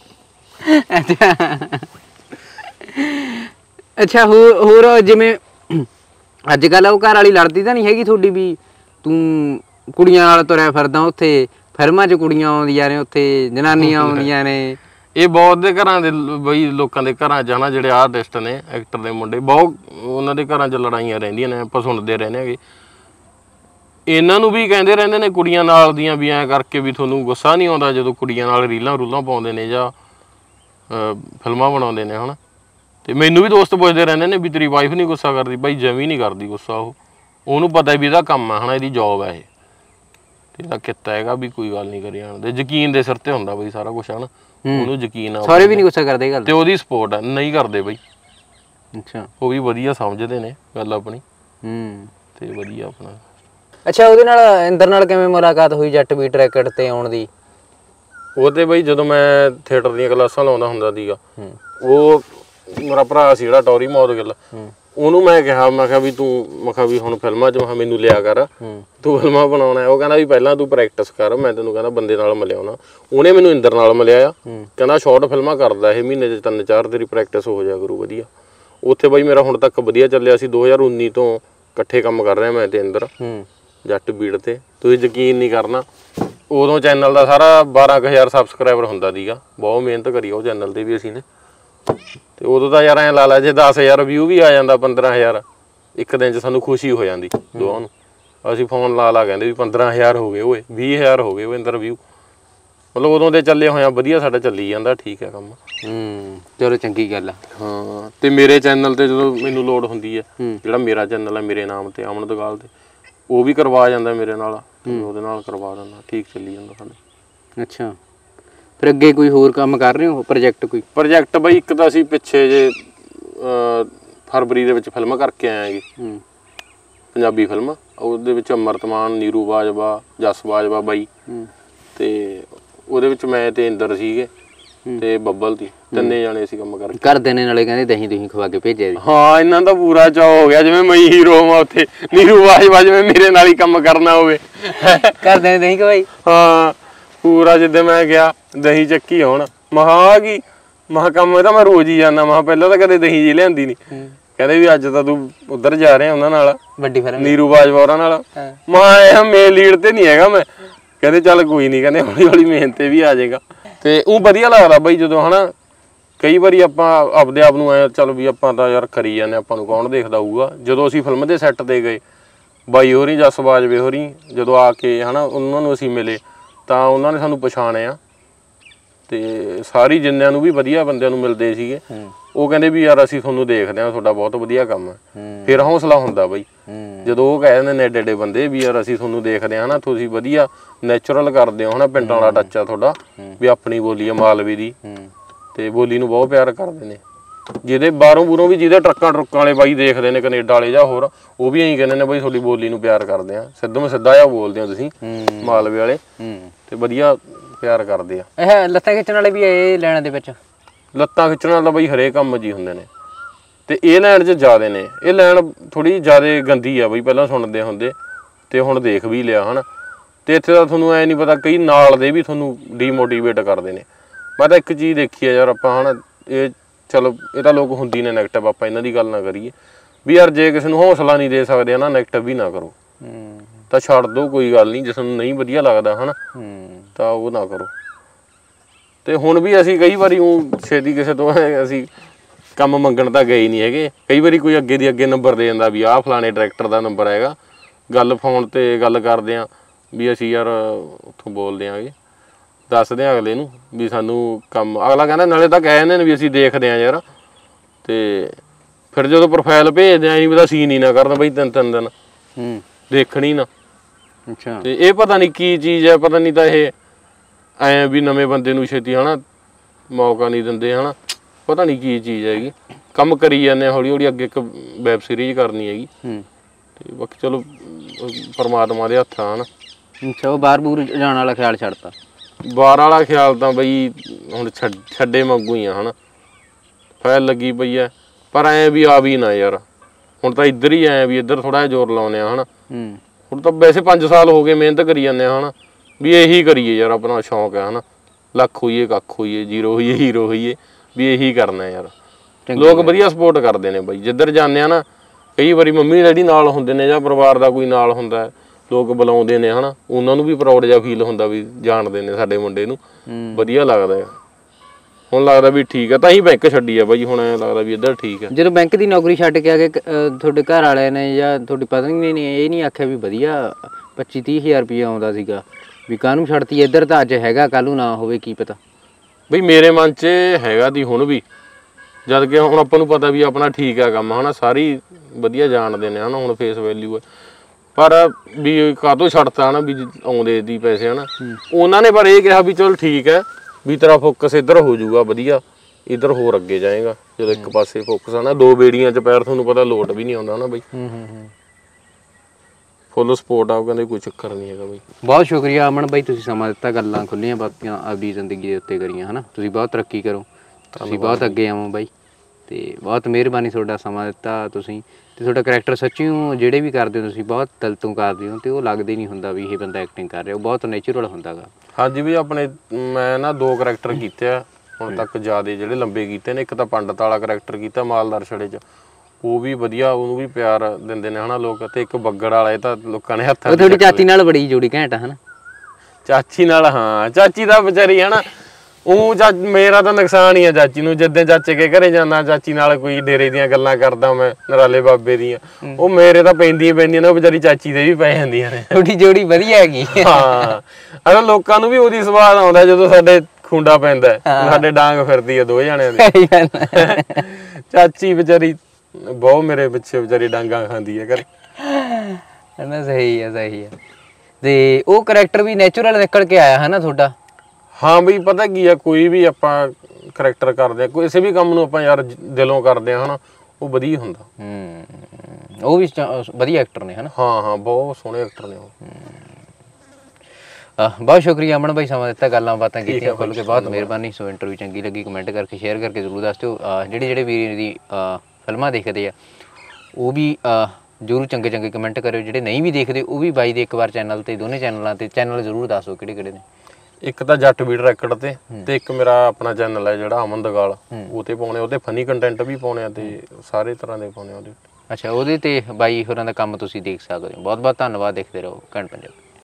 ਅੱਛਾ ਹੋਰ ਜਿਵੇਂ ਅੱਜ ਕੱਲ ਉਹ ਘਰ ਵਾਲੀ ਲੜਦੀ ਤਾਂ ਨਹੀਂ ਹੈਗੀ ਤੁਹਾਡੀ ਵੀ ਤੂੰ ਕੁੜੀਆਂ ਨਾਲ ਤੁਰਿਆ ਫਿਰਦਾ ਉੱਥੇ, ਫਿਲਮਾਂ 'ਚ ਕੁੜੀਆਂ ਆਉਂਦੀਆਂ ਨੇ, ਉੱਥੇ ਜਨਾਨੀਆਂ ਆਉਂਦੀਆਂ ਨੇ? ਇਹ ਬਹੁਤ ਦੇ ਘਰਾਂ ਦੇ ਬਈ ਲੋਕਾਂ ਦੇ ਘਰਾਂ 'ਚ ਹਨਾ ਜਿਹੜੇ ਆਰਟਿਸਟ ਨੇ, ਐਕਟਰ ਦੇ ਮੁੰਡੇ, ਬਹੁਤ ਉਹਨਾਂ ਦੇ ਘਰਾਂ 'ਚ ਲੜਾਈਆਂ ਰਹਿੰਦੀਆਂ ਨੇ। ਆਪਾਂ ਸੁਣਦੇ ਰਹਿੰਦੇ ਹੈਗੇ। ਇਹਨਾਂ ਨੂੰ ਵੀ ਕਹਿੰਦੇ ਰਹਿੰਦੇ ਨੇ ਕੁੜੀਆਂ ਨਾਲ ਦੀਆਂ ਵੀ ਐਂ ਕਰਕੇ ਵੀ ਤੁਹਾਨੂੰ ਗੁੱਸਾ ਨਹੀਂ ਆਉਂਦਾ ਜਦੋਂ ਕੁੜੀਆਂ ਨਾਲ ਰੀਲਾਂ ਰੂਲਾਂ ਪਾਉਂਦੇ ਨੇ ਜਾਂ ਫਿਲਮਾਂ ਬਣਾਉਂਦੇ ਨੇ ਹਨਾ। ਤੇ ਮੈਨੂੰ ਵੀ ਦੋਸਤ ਪੁੱਛਦੇ ਰਹਿੰਦੇ ਨੇ ਵੀ ਤੇਰੀ ਵਾਈਫ ਨਹੀਂ ਗੁੱਸਾ ਕਰਦੀ? ਬਾਈ ਜਮੀ ਨਹੀਂ ਕਰਦੀ ਗੁੱਸਾ। ਉਹਨੂੰ ਪਤਾ ਵੀ ਇਹਦਾ ਕੰਮ ਆ ਹਨਾ, ਇਹਦੀ ਜੋਬ ਹੈ ਇਹ, ਤੇ ਇਹਦਾ ਕਿੱਤਾ ਹੈਗਾ ਵੀ ਕੋਈ ਗੱਲ ਨਹੀਂ ਕਰੀ ਜਾਣਦੇ। ਯਕੀਨ ਦੇ ਸਿਰ ਤੇ ਹੁੰਦਾ ਬਈ ਸਾਰਾ ਕੁਛ ਹਨਾ। ਉਹਨੂੰ ਯਕੀਨ ਆ, ਸਾਰੇ ਵੀ ਨਹੀਂ ਗੁੱਸਾ ਕਰਦੇ ਗੱਲ ਤੇ ਉਹਦੀ ਸਪੋਰਟ ਆ, ਨਹੀਂ ਕਰਦੇ ਬਈ। ਅੱਛਾ, ਉਹ ਵੀ ਵਧੀਆ ਸਮਝਦੇ ਨੇ ਗੱਲ ਆਪਣੀ ਤੇ ਵਧੀਆ ਆਪਣਾ। ਅੱਛਾ, ਉਹਦੇ ਨਾਲ ਇੰਦਰ ਨਾਲ ਕਿਵੇਂ ਮੁਲਾਕਾਤ ਹੋਈ ਜੱਟ ਬੀਟ ਰੈਕਟ ਤੇ ਆਉਣ ਦੀ? ਉਹ ਤੇ ਬਈ ਜਦੋਂ ਮੈਂ ਥੀਏਟਰ ਦੀਆਂ ਕਲਾਸਾਂ ਲਾਉਂਦਾ ਹੁੰਦਾ ਸੀਗਾ, ਉਹ ਮੇਰਾ ਭਰਾ ਸੀ ਜਿਹੜਾ ਟੌਰੀ ਮੌਤ ਗਿੱਲ, ਉਹਨੂੰ ਮੈਂ ਕਿਹਾ ਵੀ ਤੂੰ ਵੀ ਹੁਣ ਫਿਲਮਾਂ 'ਚ ਮੈਨੂੰ ਲਿਆ ਕਰ, ਤੂੰ ਫਿਲਮਾਂ ਬਣਾਉਣਾ। ਉਹ ਕਹਿੰਦਾ ਵੀ ਪਹਿਲਾਂ ਤੂੰ ਪ੍ਰੈਕਟਿਸ ਕਰ, ਮੈਂ ਤੈਨੂੰ ਕਹਿੰਦਾ ਬੰਦੇ ਨਾਲ ਮਿਲਿਆਉਣਾ। ਉਹਨੇ ਮੈਨੂੰ ਇੰਦਰ ਨਾਲ ਮਿਲਿਆ ਆ। ਕਹਿੰਦਾ ਸ਼ਾਰਟ ਫਿਲਮਾਂ ਕਰਦਾ ਇਹ, ਮਹੀਨੇ 'ਚ 3-4 ਤੇਰੀ ਪ੍ਰੈਕਟਿਸ ਹੋ ਜਾਇਆ ਕਰੂ ਵਧੀਆ। ਉੱਥੇ ਬਈ ਮੇਰਾ ਹੁਣ ਤੱਕ ਵਧੀਆ ਚੱਲਿਆ ਸੀ। 2019 ਤੋਂ ਇਕੱਠੇ ਕੰਮ ਕਰ ਰਹੇ ਮੈਂ ਤੇ ਇੰਦਰ ਜੱਟ ਬੀੜ ਤੇ। ਤੁਸੀਂ ਯਕੀਨ ਨਹੀਂ ਕਰਨਾ, ਉਦੋਂ ਚੈਨਲ ਦਾ ਸਾਰਾ 12,000 ਸਬਸਕ੍ਰਾਈਬਰ ਹੁੰਦਾ ਸੀਗਾ। ਬਹੁਤ ਮਿਹਨਤ ਕਰੀ ਉਹ ਚੈਨਲ ਤੇ ਵੀ ਅਸੀਂ ਨੇ। ਤੇ ਉਦੋਂ ਤਾਂ ਯਾਰ ਐਂ ਲਾ ਲਾ ਜੇ 10,000 ਵਿਊ ਵੀ ਆ ਜਾਂਦਾ, 15,000 ਇੱਕ ਦਿਨ 'ਚ ਸਾਨੂੰ ਖੁਸ਼ੀ ਹੋ ਜਾਂਦੀ ਦੋਵਾਂ ਨੂੰ। ਅਸੀਂ ਫੋਨ ਲਾ ਲਾ ਕਹਿੰਦੇ ਵੀ 15,000 ਹੋ ਗਏ ਓਏ, 20,000 ਹੋ ਗਏ ਓਏ ਇੰਦਰ ਵਿਊ। ਮਤਲਬ ਉਦੋਂ ਦੇ ਚੱਲੇ ਹੋਇਆ ਵਧੀਆ, ਸਾਡਾ ਚੱਲੀ ਜਾਂਦਾ ਠੀਕ ਹੈ ਕੰਮ। ਚਲੋ ਚੰਗੀ ਗੱਲ ਆ। ਹਾਂ, ਤੇ ਮੇਰੇ ਚੈਨਲ ਤੇ ਜਦੋਂ ਮੈਨੂੰ ਲੋੜ ਹੁੰਦੀ ਹੈ, ਜਿਹੜਾ ਮੇਰਾ ਚੈਨਲ ਹੈ ਮੇਰੇ ਨਾਮ ਤੇ ਅਮਨ ਦਗਾਲ ਤੇ, ਉਹ ਵੀ ਕਰਵਾ ਜਾਂਦਾ ਮੇਰੇ ਨਾਲ, ਉਹਦੇ ਨਾਲ ਕਰਵਾ ਦਿੰਦਾ, ਠੀਕ ਚੱਲੀ ਜਾਂਦਾ ਸਾਡੇ। ਅੱਛਾ, ਫਿਰ ਅੱਗੇ ਕੋਈ ਹੋਰ ਕੰਮ ਕਰ ਰਹੇ ਹੋ ਪ੍ਰੋਜੈਕਟ? ਕੋਈ ਪ੍ਰੋਜੈਕਟ ਬਈ ਇੱਕ ਤਾਂ ਅਸੀਂ ਪਿੱਛੇ ਜੇ ਫਰਵਰੀ ਦੇ ਵਿੱਚ ਫਿਲਮ ਕਰਕੇ ਆਏ ਹੈਗੇ, ਪੰਜਾਬੀ ਫਿਲਮ। ਉਹਦੇ ਵਿੱਚ ਅਮਰਤਮਾਨ, ਨੀਰੂ ਬਾਜਵਾ, ਜਸ ਬਾਜਵਾ ਬਾਈ, ਤੇ ਉਹਦੇ ਵਿੱਚ ਮੈਂ ਤੇ ਇੰਦਰ ਸੀਗੇ ਤੇ ਬੱਬਲ ਸੀ, ਤਿੰਨੇ ਜਾਣੇ ਸੀ ਕੰਮ ਕਰਕੇ। ਕਰਦੇ ਨੇ ਨਾਲੇ ਕਹਿੰਦੇ ਦਹੀਂ ਤੁਸੀਂ ਖਵਾ ਕੇ ਭੇਜਿਆ ਜੀ। ਹਾਂ, ਇਹਨਾਂ ਦਾ ਪੂਰਾ ਚਾਅ ਹੋ ਗਿਆ ਜਿਵੇਂ ਮੈਂ ਹੀਰੋ ਹਾਂ ਉੱਥੇ, ਨੀਰੂ ਬਾਜਵਾ ਜਿਵੇਂ ਮੇਰੇ ਨਾਲ ਹੀ ਕੰਮ ਕਰਨਾ ਹੋਵੇ। ਕਰਦੇ ਨੇ ਦਹੀਂ ਖਵਾਈ? ਹਾਂ ਪੂਰਾ। ਜਿੱਦਾਂ ਮੈਂ ਗਿਆ ਦਹੀਂ ਚੱਕੀ ਹੁਣ ਮਹਾ ਕੀ ਮਹਾ ਕੰਮ ਇਹਦਾ ਮੈਂ ਰੋਜ਼ ਹੀ ਜਾਂਦਾ। ਮਹਾ ਪਹਿਲਾਂ ਤਾਂ ਕਦੇ ਦਹੀਂ ਜੀ ਲਿਆਂਦੀ ਨਹੀਂ। ਕਹਿੰਦੇ ਵੀ ਅੱਜ ਤਾਂ ਤੂੰ ਉਧਰ ਜਾ ਰਿਹਾ ਉਹਨਾਂ ਨਾਲ, ਵੱਡੀ ਫਿਲਮ ਨੀਰੂ ਬਾਜਵਾ ਹੋਰਾਂ ਨਾਲ। ਮੈਂ ਮੇਨ ਲੀਡ ਤੇ ਨਹੀਂ ਹੈਗਾ ਮੈਂ। ਕਹਿੰਦੇ ਚੱਲ ਕੋਈ ਨਹੀਂ, ਕਹਿੰਦੇ ਹੌਲੀ ਹੌਲੀ ਮਿਹਨਤ ਤੇ ਵੀ ਆ ਜਾਏਗਾ। ਤੇ ਉਹ ਵਧੀਆ ਲੱਗਦਾ ਬਈ ਜਦੋਂ ਹਨਾ, ਕਈ ਵਾਰੀ ਆਪਾਂ ਆਪਦੇ ਆਪ ਨੂੰ ਐ ਚੱਲ ਵੀ ਆਪਾਂ ਤਾਂ ਯਾਰ ਕਰੀ ਜਾਂਦੇ, ਆਪਾਂ ਨੂੰ ਕੌਣ ਦੇਖਦਾ ਹੋਊਗਾ। ਜਦੋਂ ਅਸੀਂ ਫਿਲਮ ਦੇ ਸੈੱਟ ਤੇ ਗਏ, ਬਾਈ ਹੋਰੀ ਜਸ ਬਾਜਵੇ ਹੋਰੀ ਜਦੋਂ ਆ ਕੇ ਹਨਾ ਉਹਨਾਂ ਨੂੰ ਅਸੀਂ ਮਿਲੇ ਤਾਂ ਉਹਨਾਂ ਨੇ ਸਾਨੂੰ ਪਛਾਣਿਆ। ਤੇ ਸਾਰੀ ਜਿੰਨਿਆਂ ਨੂੰ ਵੀ ਵਧੀਆ ਬੰਦਿਆਂ ਨੂੰ ਮਿਲਦੇ ਸੀਗੇ, ਉਹ ਕਹਿੰਦੇ ਵੀ ਯਾਰ ਅਸੀਂ ਤੁਹਾਨੂੰ ਦੇਖਦੇ ਹਾਂ, ਤੁਹਾਡਾ ਬਹੁਤ ਵਧੀਆ ਕੰਮ ਹੈ। ਫਿਰ ਹੌਸਲਾ ਹੁੰਦਾ ਬਈ ਜਦੋਂ ਉਹ ਕਹਿ ਦਿੰਦੇ ਨੇ ਏਡੇ ਏਡੇ ਬੰਦੇ ਵੀ ਯਾਰ ਅਸੀਂ ਤੁਹਾਨੂੰ ਦੇਖਦੇ ਹਾਂ ਨਾ, ਤੁਸੀਂ ਵਧੀਆ ਨੈਚੁਰਲ ਕਰਦੇ ਹੋ ਹਨਾ, ਪਿੰਡਾਂ ਵਾਲਾ ਟੱਚ ਆ ਤੁਹਾਡਾ, ਵੀ ਆਪਣੀ ਬੋਲੀ ਆ ਮਾਲਵੇ ਦੀ, ਤੇ ਬੋਲੀ ਨੂੰ ਬਹੁਤ ਪਿਆਰ ਕਰਦੇ ਨੇ। ਜਿਹਦੇ ਬਾਹਰੋਂ ਬੂਰੋਂ ਵੀ ਜਿਹਦੇ ਟਰੱਕਾਂ ਵਾਲੇ ਬਾਈ ਦੇਖਦੇ ਨੇ, ਕੈਨੇਡਾ ਵਾਲੇ ਜਾਂ ਹੋਰ, ਉਹ ਵੀ ਇਹੀ ਕਹਿੰਦੇ ਨੇ ਬਈ ਤੁਹਾਡੀ ਬੋਲੀ ਨੂੰ ਪਿਆਰ ਕਰਦੇ ਆ, ਸਿੱਧਮ ਸਿੱਧਾ ਜਿਹਾ ਬੋਲਦੇ ਹੋ ਤੁਸੀਂ ਮਾਲਵੇ ਵਾਲੇ, ਤੇ ਵਧੀਆ ਪਿਆਰ ਕਰਦੇ ਆ। ਇਹ ਲੱਤਾਂ ਖਿੱਚਣ ਵਾਲੇ ਵੀ ਇਹ ਲੈਣ ਦੇ ਵਿੱਚ? ਲੱਤਾਂ ਖਿੱਚਣ ਵਾਲਾ ਬਈ ਹਰੇਕ ਕੰਮ 'ਚ ਹੀ ਹੁੰਦੇ ਨੇ, ਤੇ ਇਹ ਲੈਣ 'ਚ ਜ਼ਿਆਦੇ ਨੇ। ਇਹ ਲੈਣ ਥੋੜੀ ਜ਼ਿਆਦਾ ਗੰਦੀ ਆ ਬਈ, ਪਹਿਲਾਂ ਸੁਣਦੇ ਹੁੰਦੇ ਤੇ ਹੁਣ ਦੇਖ ਵੀ ਲਿਆ ਹਨਾ। ਤੇ ਇੱਥੇ ਤਾਂ ਤੁਹਾਨੂੰ ਐ ਨਹੀਂ ਪਤਾ, ਕਈ ਨਾਲ ਦੇ ਵੀ ਤੁਹਾਨੂੰ ਡੀਮੋਟੀਵੇਟ ਕਰਦੇ ਨੇ। ਮੈਂ ਤਾਂ ਇੱਕ ਚੀਜ਼ ਦੇਖੀ ਆ ਯਾਰ ਆਪਾਂ ਹਨਾ, ਇਹ ਚਲੋ ਇਹ ਤਾਂ ਲੋਕ ਹੁੰਦੀ ਨੇ ਨੈਗੇਟਿਵ, ਆਪਾਂ ਇਹਨਾਂ ਦੀ ਗੱਲ ਨਾ ਕਰੀਏ ਵੀ ਯਾਰ ਜੇ ਕਿਸੇ ਨੂੰ ਹੌਸਲਾ ਨਹੀਂ ਦੇ ਸਕਦੇ ਨਾ, ਨੈਗੇਟਿਵ ਵੀ ਨਾ ਕਰੋ, ਤਾਂ ਛੱਡ ਦੋ, ਕੋਈ ਗੱਲ ਨਹੀਂ। ਜਿਸ ਨੂੰ ਨਹੀਂ ਵਧੀਆ ਲੱਗਦਾ ਹਨਾ ਤਾਂ ਉਹ ਨਾ ਕਰੋ। ਤੇ ਹੁਣ ਵੀ ਅਸੀਂ ਕਈ ਵਾਰੀ ਉਹ ਛੇਤੀ ਕਿਸੇ ਤੋਂ ਅਸੀਂ ਕੰਮ ਮੰਗਣ ਤਾਂ ਗਏ ਨਹੀਂ ਹੈਗੇ। ਕਈ ਵਾਰੀ ਕੋਈ ਅੱਗੇ ਦੀ ਅੱਗੇ ਨੰਬਰ ਦੇ ਜਾਂਦਾ ਵੀ ਆਹ ਫਲਾਣੇ ਡਾਇਰੈਕਟਰ ਦਾ ਨੰਬਰ ਹੈਗਾ, ਗੱਲ ਫੋਨ ਤੇ ਗੱਲ ਕਰਦੇ ਆ ਵੀ ਅਸੀਂ ਯਾਰ ਉੱਥੋਂ ਬੋਲਦੇ ਆਂਗੇ, ਦੱਸਦੇ ਆ ਅਗਲੇ ਨੂੰ ਵੀ ਸਾਨੂੰ ਕੰਮ। ਅਗਲਾ ਕਹਿੰਦਾ ਨਾਲੇ ਤਾਂ ਕਹਿ ਜਾਂਦੇ ਨੇ ਵੀ ਅਸੀਂ ਦੇਖਦੇ ਆ ਯਾਰ, ਤੇ ਫਿਰ ਜਦੋਂ ਪ੍ਰੋਫਾਈਲ ਭੇਜਦੇ ਆ ਨਹੀਂ ਪਤਾ ਸੀਨ ਹੀ ਨਾ ਕਰਨ ਬਈ 3-3 ਦਿਨ ਦੇਖਣੀ ਨਾ। ਅੱਛਾ, ਤੇ ਇਹ ਪਤਾ ਨਹੀਂ ਕੀ ਚੀਜ਼ ਹੈ, ਪਤਾ ਨਹੀਂ ਤਾਂ ਇਹ ਐਂ ਵੀ ਨਵੇਂ ਬੰਦੇ ਨੂੰ ਛੇਤੀ ਹਨਾ ਮੌਕਾ ਨਹੀਂ ਦਿੰਦੇ ਹਨਾ, ਪਤਾ ਨਹੀਂ ਕੀ ਚੀਜ਼ ਹੈਗੀ। ਕੰਮ ਕਰੀ ਜਾਂਦੇ ਹੌਲੀ ਹੌਲੀ, ਅੱਗੇ ਇੱਕ ਵੈਬ ਸੀਰੀਜ਼ ਕਰਨੀ ਹੈਗੀ, ਤੇ ਬਾਕੀ ਚਲੋ ਪਰਮਾਤਮਾ ਦੇ ਹੱਥ ਆ ਹਨਾ। ਅੱਛਾ, ਉਹ ਬਾਹਰ ਬੂਰ ਜਾਣ ਵਾਲਾ ਖਿਆਲ ਛੱਡਤਾ? ਬਾਹਰ ਵਾਲਾ ਖਿਆਲ ਤਾਂ ਬਈ ਹੁਣ ਛੱਡੇ ਵਾਂਗੂ ਹੀ ਆ ਹਨਾ, ਫੈਲ ਲੱਗੀ ਪਈ ਐ, ਪਰ ਐ ਵੀ ਆ ਵੀ ਨਾ ਯਾਰ, ਹੁਣ ਤਾਂ ਇੱਧਰ ਹੀ ਐ ਵੀ ਇੱਧਰ ਥੋੜਾ ਜਿਹਾ ਜ਼ੋਰ ਲਾਉਂਦੇ ਆ ਹਨਾ। ਹੁਣ ਤਾਂ ਵੈਸੇ 5 ਸਾਲ ਹੋ ਗਏ ਮਿਹਨਤ ਕਰੀ ਜਾਂਦੇ ਆ ਹਨਾ, ਵੀ ਇਹੀ ਕਰੀਏ ਯਾਰ, ਆਪਣਾ ਸ਼ੌਂਕ ਹੈ ਹਨਾ, ਲੱਖ ਹੋਈਏ ਕੱਖ ਹੋਈਏ, ਜ਼ੀਰੋ ਹੋਈਏ ਹੀਰੋ ਹੋਈਏ, ਵੀ ਇਹੀ ਕਰਨਾ ਯਾਰ। ਲੋਕ ਵਧੀਆ ਸਪੋਰਟ ਕਰਦੇ ਨੇ ਬਈ, ਜਿੱਧਰ ਜਾਂਦੇ ਆ ਨਾ, ਕਈ ਵਾਰੀ ਮੰਮੀ ਡੈਡੀ ਨਾਲ ਹੁੰਦੇ ਨੇ ਜਾਂ ਪਰਿਵਾਰ ਦਾ ਕੋਈ ਨਾਲ ਹੁੰਦਾ, ਲੋਕ ਬੁਲਾਉਂਦੇ ਨੇ ਹਨਾ, ਉਹਨਾਂ ਨੂੰ ਵੀ ਪ੍ਰਾਊਡ ਜਿਹਾ ਫੀਲ ਹੁੰਦਾ ਵੀ ਜਾਣਦੇ ਨੇ ਸਾਡੇ ਮੁੰਡੇ ਨੂੰ, ਵਧੀਆ ਲੱਗਦਾ ਹੈ। ਹੁਣ ਲੱਗਦਾ ਵੀ ਠੀਕ ਆ, ਤਾਂ ਹੀ ਬੈਂਕ ਛੱਡੀ ਆ ਬਾਈ, ਹੁਣ ਐਂ ਲੱਗਦਾ ਵੀ ਇੱਧਰ ਠੀਕ ਆ। ਜਦੋਂ ਬੈਂਕ ਦੀ ਨੌਕਰੀ ਛੱਡ ਕੇ ਆ ਕੇ ਤੁਹਾਡੇ ਘਰ ਵਾਲਿਆਂ ਨੇ ਜਾਂ ਤੁਹਾਡੀ ਪਤਨੀ ਨੇ ਇਹ ਨਹੀਂ ਆਖਿਆ ਵੀ ਵਧੀਆ 25-30 ਹਜ਼ਾਰ ਰੁਪਇਆ ਆਉਂਦਾ ਸੀਗਾ, ਵੀ ਕਾਹਨੂੰ ਛੱਡਤੀ, ਇੱਧਰ ਤਾਂ ਅੱਜ ਹੈਗਾ ਕੱਲ੍ਹ ਨੂੰ ਨਾ ਹੋਵੇ, ਕੀ ਪਤਾ? ਬਈ ਮੇਰੇ ਮਨ 'ਚ ਹੈਗਾ ਤੀ ਹੁਣ ਵੀ, ਜਦ ਕਿ ਹੁਣ ਆਪਾਂ ਨੂੰ ਪਤਾ ਵੀ ਆਪਣਾ ਠੀਕ ਆ ਕੰਮ ਹਨਾ, ਸਾਰੀ ਵਧੀਆ ਜਾਣਦੇ ਨੇ ਹਨਾ, ਹੁਣ ਫੇਸ ਵੈਲਿਊ ਹੈ, ਪਰ ਵੀ ਕਾਹਤੋਂ ਛੱਡਤਾ ਹਨਾ, ਵੀ ਆਉਂਦੇ ਦੀ ਪੈਸੇ ਹਨਾ। ਉਹਨਾਂ ਨੇ ਪਰ ਇਹ ਕਿਹਾ ਵੀ ਚਲ ਠੀਕ ਹੈ, ਵੀ ਤੇਰਾ ਫੋਕਸ ਇੱਧਰ ਹੋ ਜਾਊਗਾ ਵਧੀਆ, ਇੱਧਰ ਹੋਰ ਅੱਗੇ ਜਾਏਗਾ, ਜਦੋਂ ਇੱਕ ਪਾਸੇ ਫੋਕਸ ਆ ਨਾ, ਦੋ ਬੇੜੀਆਂ 'ਚ ਪੈਰ, ਤੁਹਾਨੂੰ ਪਤਾ ਲੋਟ ਵੀ ਨਹੀਂ ਆਉਂਦਾ ਨਾ ਬਈ। ਫੁੱਲ ਸਪੋਰਟ ਆ, ਉਹ ਕਹਿੰਦੇ ਕੋਈ ਚੱਕਰ ਨਹੀਂ ਹੈਗਾ ਬਈ। ਬਹੁਤ ਸ਼ੁਕਰੀਆ ਅਮਨ ਬਾਈ, ਤੁਸੀਂ ਸਮਾਂ ਦਿੱਤਾ, ਗੱਲਾਂ ਖੁੱਲੀਆਂ ਬਾਤੀਆਂ ਆਪਦੀ ਜ਼ਿੰਦਗੀ ਦੇ ਉੱਤੇ ਕਰੀਆਂ ਹਨਾ। ਤੁਸੀਂ ਬਹੁਤ ਤਰੱਕੀ ਕਰੋ, ਤੁਸੀਂ ਬਹੁਤ ਅੱਗੇ ਆਵੋ ਬਾਈ, ਤੇ ਬਹੁਤ ਮਿਹਰਬਾਨੀ ਤੁਹਾਡਾ ਸਮਾਂ ਦਿੱਤਾ ਤੁਸੀਂ, ਤੇ ਤੁਹਾਡਾ ਕਰੈਕਟਰ ਸੱਚੀ ਜਿਹੜੇ ਵੀ ਕਰਦੇ ਹੋ ਤੁਸੀਂ ਬਹੁਤ ਦਿਲ ਤੋਂ ਕਰਦੇ ਹੋ, ਤੇ ਉਹ ਲੱਗਦਾ ਨਹੀਂ ਹੁੰਦਾ ਵੀ ਇਹ ਬੰਦਾ ਐਕਟਿੰਗ ਕਰ ਰਿਹਾ, ਉਹ ਬਹੁਤ ਨੇਚਰਲ ਹੁੰਦਾ ਗਾ। ਹਾਂਜੀ ਵੀ ਆਪਣੇ ਮੈਂ ਨਾ 2 ਕਰੈਕਟਰ ਕੀਤੇ ਆ ਹੁਣ ਤੱਕ, ਜ਼ਿਆਦਾ ਜਿਹੜੇ ਲੰਬੇ ਕੀਤੇ ਨੇ। ਇੱਕ ਤਾਂ ਪੰਡਤ ਵਾਲਾ ਕਰੈਕਟਰ ਕੀਤਾ ਮਾਲਦਾਰ ਛੜੇ 'ਚ, ਉਹ ਵੀ ਵਧੀਆ, ਉਹਨੂੰ ਵੀ ਪਿਆਰ ਦਿੰਦੇ ਨੇ ਹਨਾ ਲੋਕ। ਤੇ ਇੱਕ ਬੱਗੜ ਵਾਲਾ, ਇਹ ਤਾਂ ਲੋਕਾਂ ਨੇ ਹੱਥਾਂ ਤੁਹਾਡੀ ਚਾਚੀ ਨਾਲ ਬੜੀ ਜੋੜੀ ਘੈਂਟ ਆ ਹਨਾ। ਚਾਚੀ ਨਾਲ, ਹਾਂ ਚਾਚੀ ਦਾ ਵਿਚਾਰੀ ਹਨਾ, ਉਹ ਮੇਰਾ ਤਾਂ ਨੁਕਸਾਨ ਹੀ ਆ ਚਾਚੀ ਨੂੰ। ਜਿੱਦਾਂ ਚਾਚੇ ਕੇ ਘਰੇ ਜਾਂਦਾ, ਚਾਚੀ ਨਾਲ ਕੋਈ ਡੇਰੇ ਦੀਆਂ ਗੱਲਾਂ ਕਰਦਾ ਮੈਂ, ਨਰਾਲੇ ਬਾਬੇ ਦੀਆਂ, ਉਹ ਮੇਰੇ ਤਾਂ ਪੈਂਦੀਆਂ ਨੇ, ਉਹ ਵਿਚਾਰੀ ਚਾਚੀ ਦੇ ਵੀ ਪੈ ਜਾਂਦੀਆਂ ਨੇ। ਤੁਹਾਡੀ ਜੋੜੀ ਵਧੀਆ ਹੈਗੀ। ਹਾਂ ਅਗਰ ਲੋਕਾਂ ਨੂੰ ਵੀ ਉਹਦੀ ਸਵਾਦ ਆਉਂਦਾ ਜਦੋਂ ਸਾਡੇ ਖੁੰਡਾ ਪੈਂਦਾ, ਸਾਡੇ ਡਾਂਗ ਫਿਰਦੀ ਆ 2 ਜਣਿਆਂ ਦੀ। ਚਾਚੀ ਵਿਚਾਰੀ ਬਹੁਤ ਮੇਰੇ ਪਿੱਛੇ ਵਿਚਾਰੀ ਡਾਂਗਾਂ ਖਾਂਦੀ ਹੈ ਘਰੇ। ਨਾ ਸਹੀ ਆ, ਸਹੀ ਆ। ਤੇ ਉਹ ਕਰੈਕਟਰ ਵੀ ਨੈਚੁਰਲ ਨਿਕਲ ਕੇ ਆਇਆ ਹਨਾ ਤੁਹਾਡਾ? ਹਾਂ ਬਈ ਪਤਾ ਕੀ ਆ, ਕੋਈ ਵੀ ਆਪਾਂ ਕਰੈਕਟਰ ਕਰਦੇ ਆ, ਕਿਸੇ ਵੀ ਕੰਮ ਨੂੰ ਆਪਾਂ ਯਾਰ ਦਿਲੋਂ ਕਰਦੇ ਆ ਹਨਾ, ਉਹ ਵਧੀਆ ਹੁੰਦਾ। ਉਹ ਵੀ ਵਧੀਆ ਐਕਟਰ ਨੇ ਹਨਾ। ਹਾਂ ਬਹੁਤ ਸੋਹਣੇ ਐਕਟਰ ਨੇ ਉਹ। ਬਹੁਤ ਸ਼ੁਕਰੀਆ ਅਮਨ ਬਾਈ, ਸਮਾਂ ਦਿੱਤਾ, ਗੱਲਾਂ ਬਾਤਾਂ ਕੀਤੀਆਂ ਖੁੱਲ੍ਹ ਕੇ, ਬਹੁਤ ਮਿਹਰਬਾਨੀ। ਸੋ ਇੰਟਰਵਿਊ ਚੰਗੀ ਲੱਗੀ ਕਮੈਂਟ ਕਰਕੇ ਸ਼ੇਅਰ ਕਰਕੇ ਜ਼ਰੂਰ ਦੱਸ ਦਿਓ। ਜਿਹੜੇ ਵੀਰ ਦੀ ਫਿਲਮਾਂ ਦੇਖਦੇ ਆ ਉਹ ਵੀ ਜ਼ਰੂਰ ਚੰਗੇ ਕਮੈਂਟ ਕਰਿਓ, ਜਿਹੜੇ ਨਹੀਂ ਵੀ ਦੇਖਦੇ ਉਹ ਵੀ ਬਾਈ ਦੇ ਇੱਕ ਵਾਰ ਚੈਨਲ ਤੇ, ਦੋਨੇ ਚੈਨਲਾਂ ਤੇ ਚੈਨਲ ਜ਼ਰੂਰ ਦੱਸੋ ਕਿਹੜੇ ਨੇ। ਇੱਕ ਤਾਂ ਜੱਟ ਬੀਟ ਰੈਕਡ ਤੇ ਇੱਕ ਮੇਰਾ ਆਪਣਾ ਚੈਨਲ ਹੈ ਜਿਹੜਾ ਅਮਨ ਦਗਾਲ, ਉਹ ਤੇ ਪਾਉਣੇ, ਉਹਤੇ ਫਨੀ ਕੰਟੈਂਟ ਵੀ ਪਾਉਣੇ ਆ ਤੇ ਸਾਰੇ ਤਰ੍ਹਾਂ ਦੇ ਪਾਉਣੇ ਉਹਦੇ। ਅੱਛਾ, ਉਹਦੇ ਤੇ ਬਾਈ ਹੋਰਾਂ ਦਾ ਕੰਮ ਤੁਸੀਂ ਦੇਖ ਸਕਦੇ ਹੋ। ਬਹੁਤ ਬਹੁਤ ਧੰਨਵਾਦ, ਦੇਖਦੇ ਰਹੋ ਘੈਂਟ ਪੰਜਾਬੀ।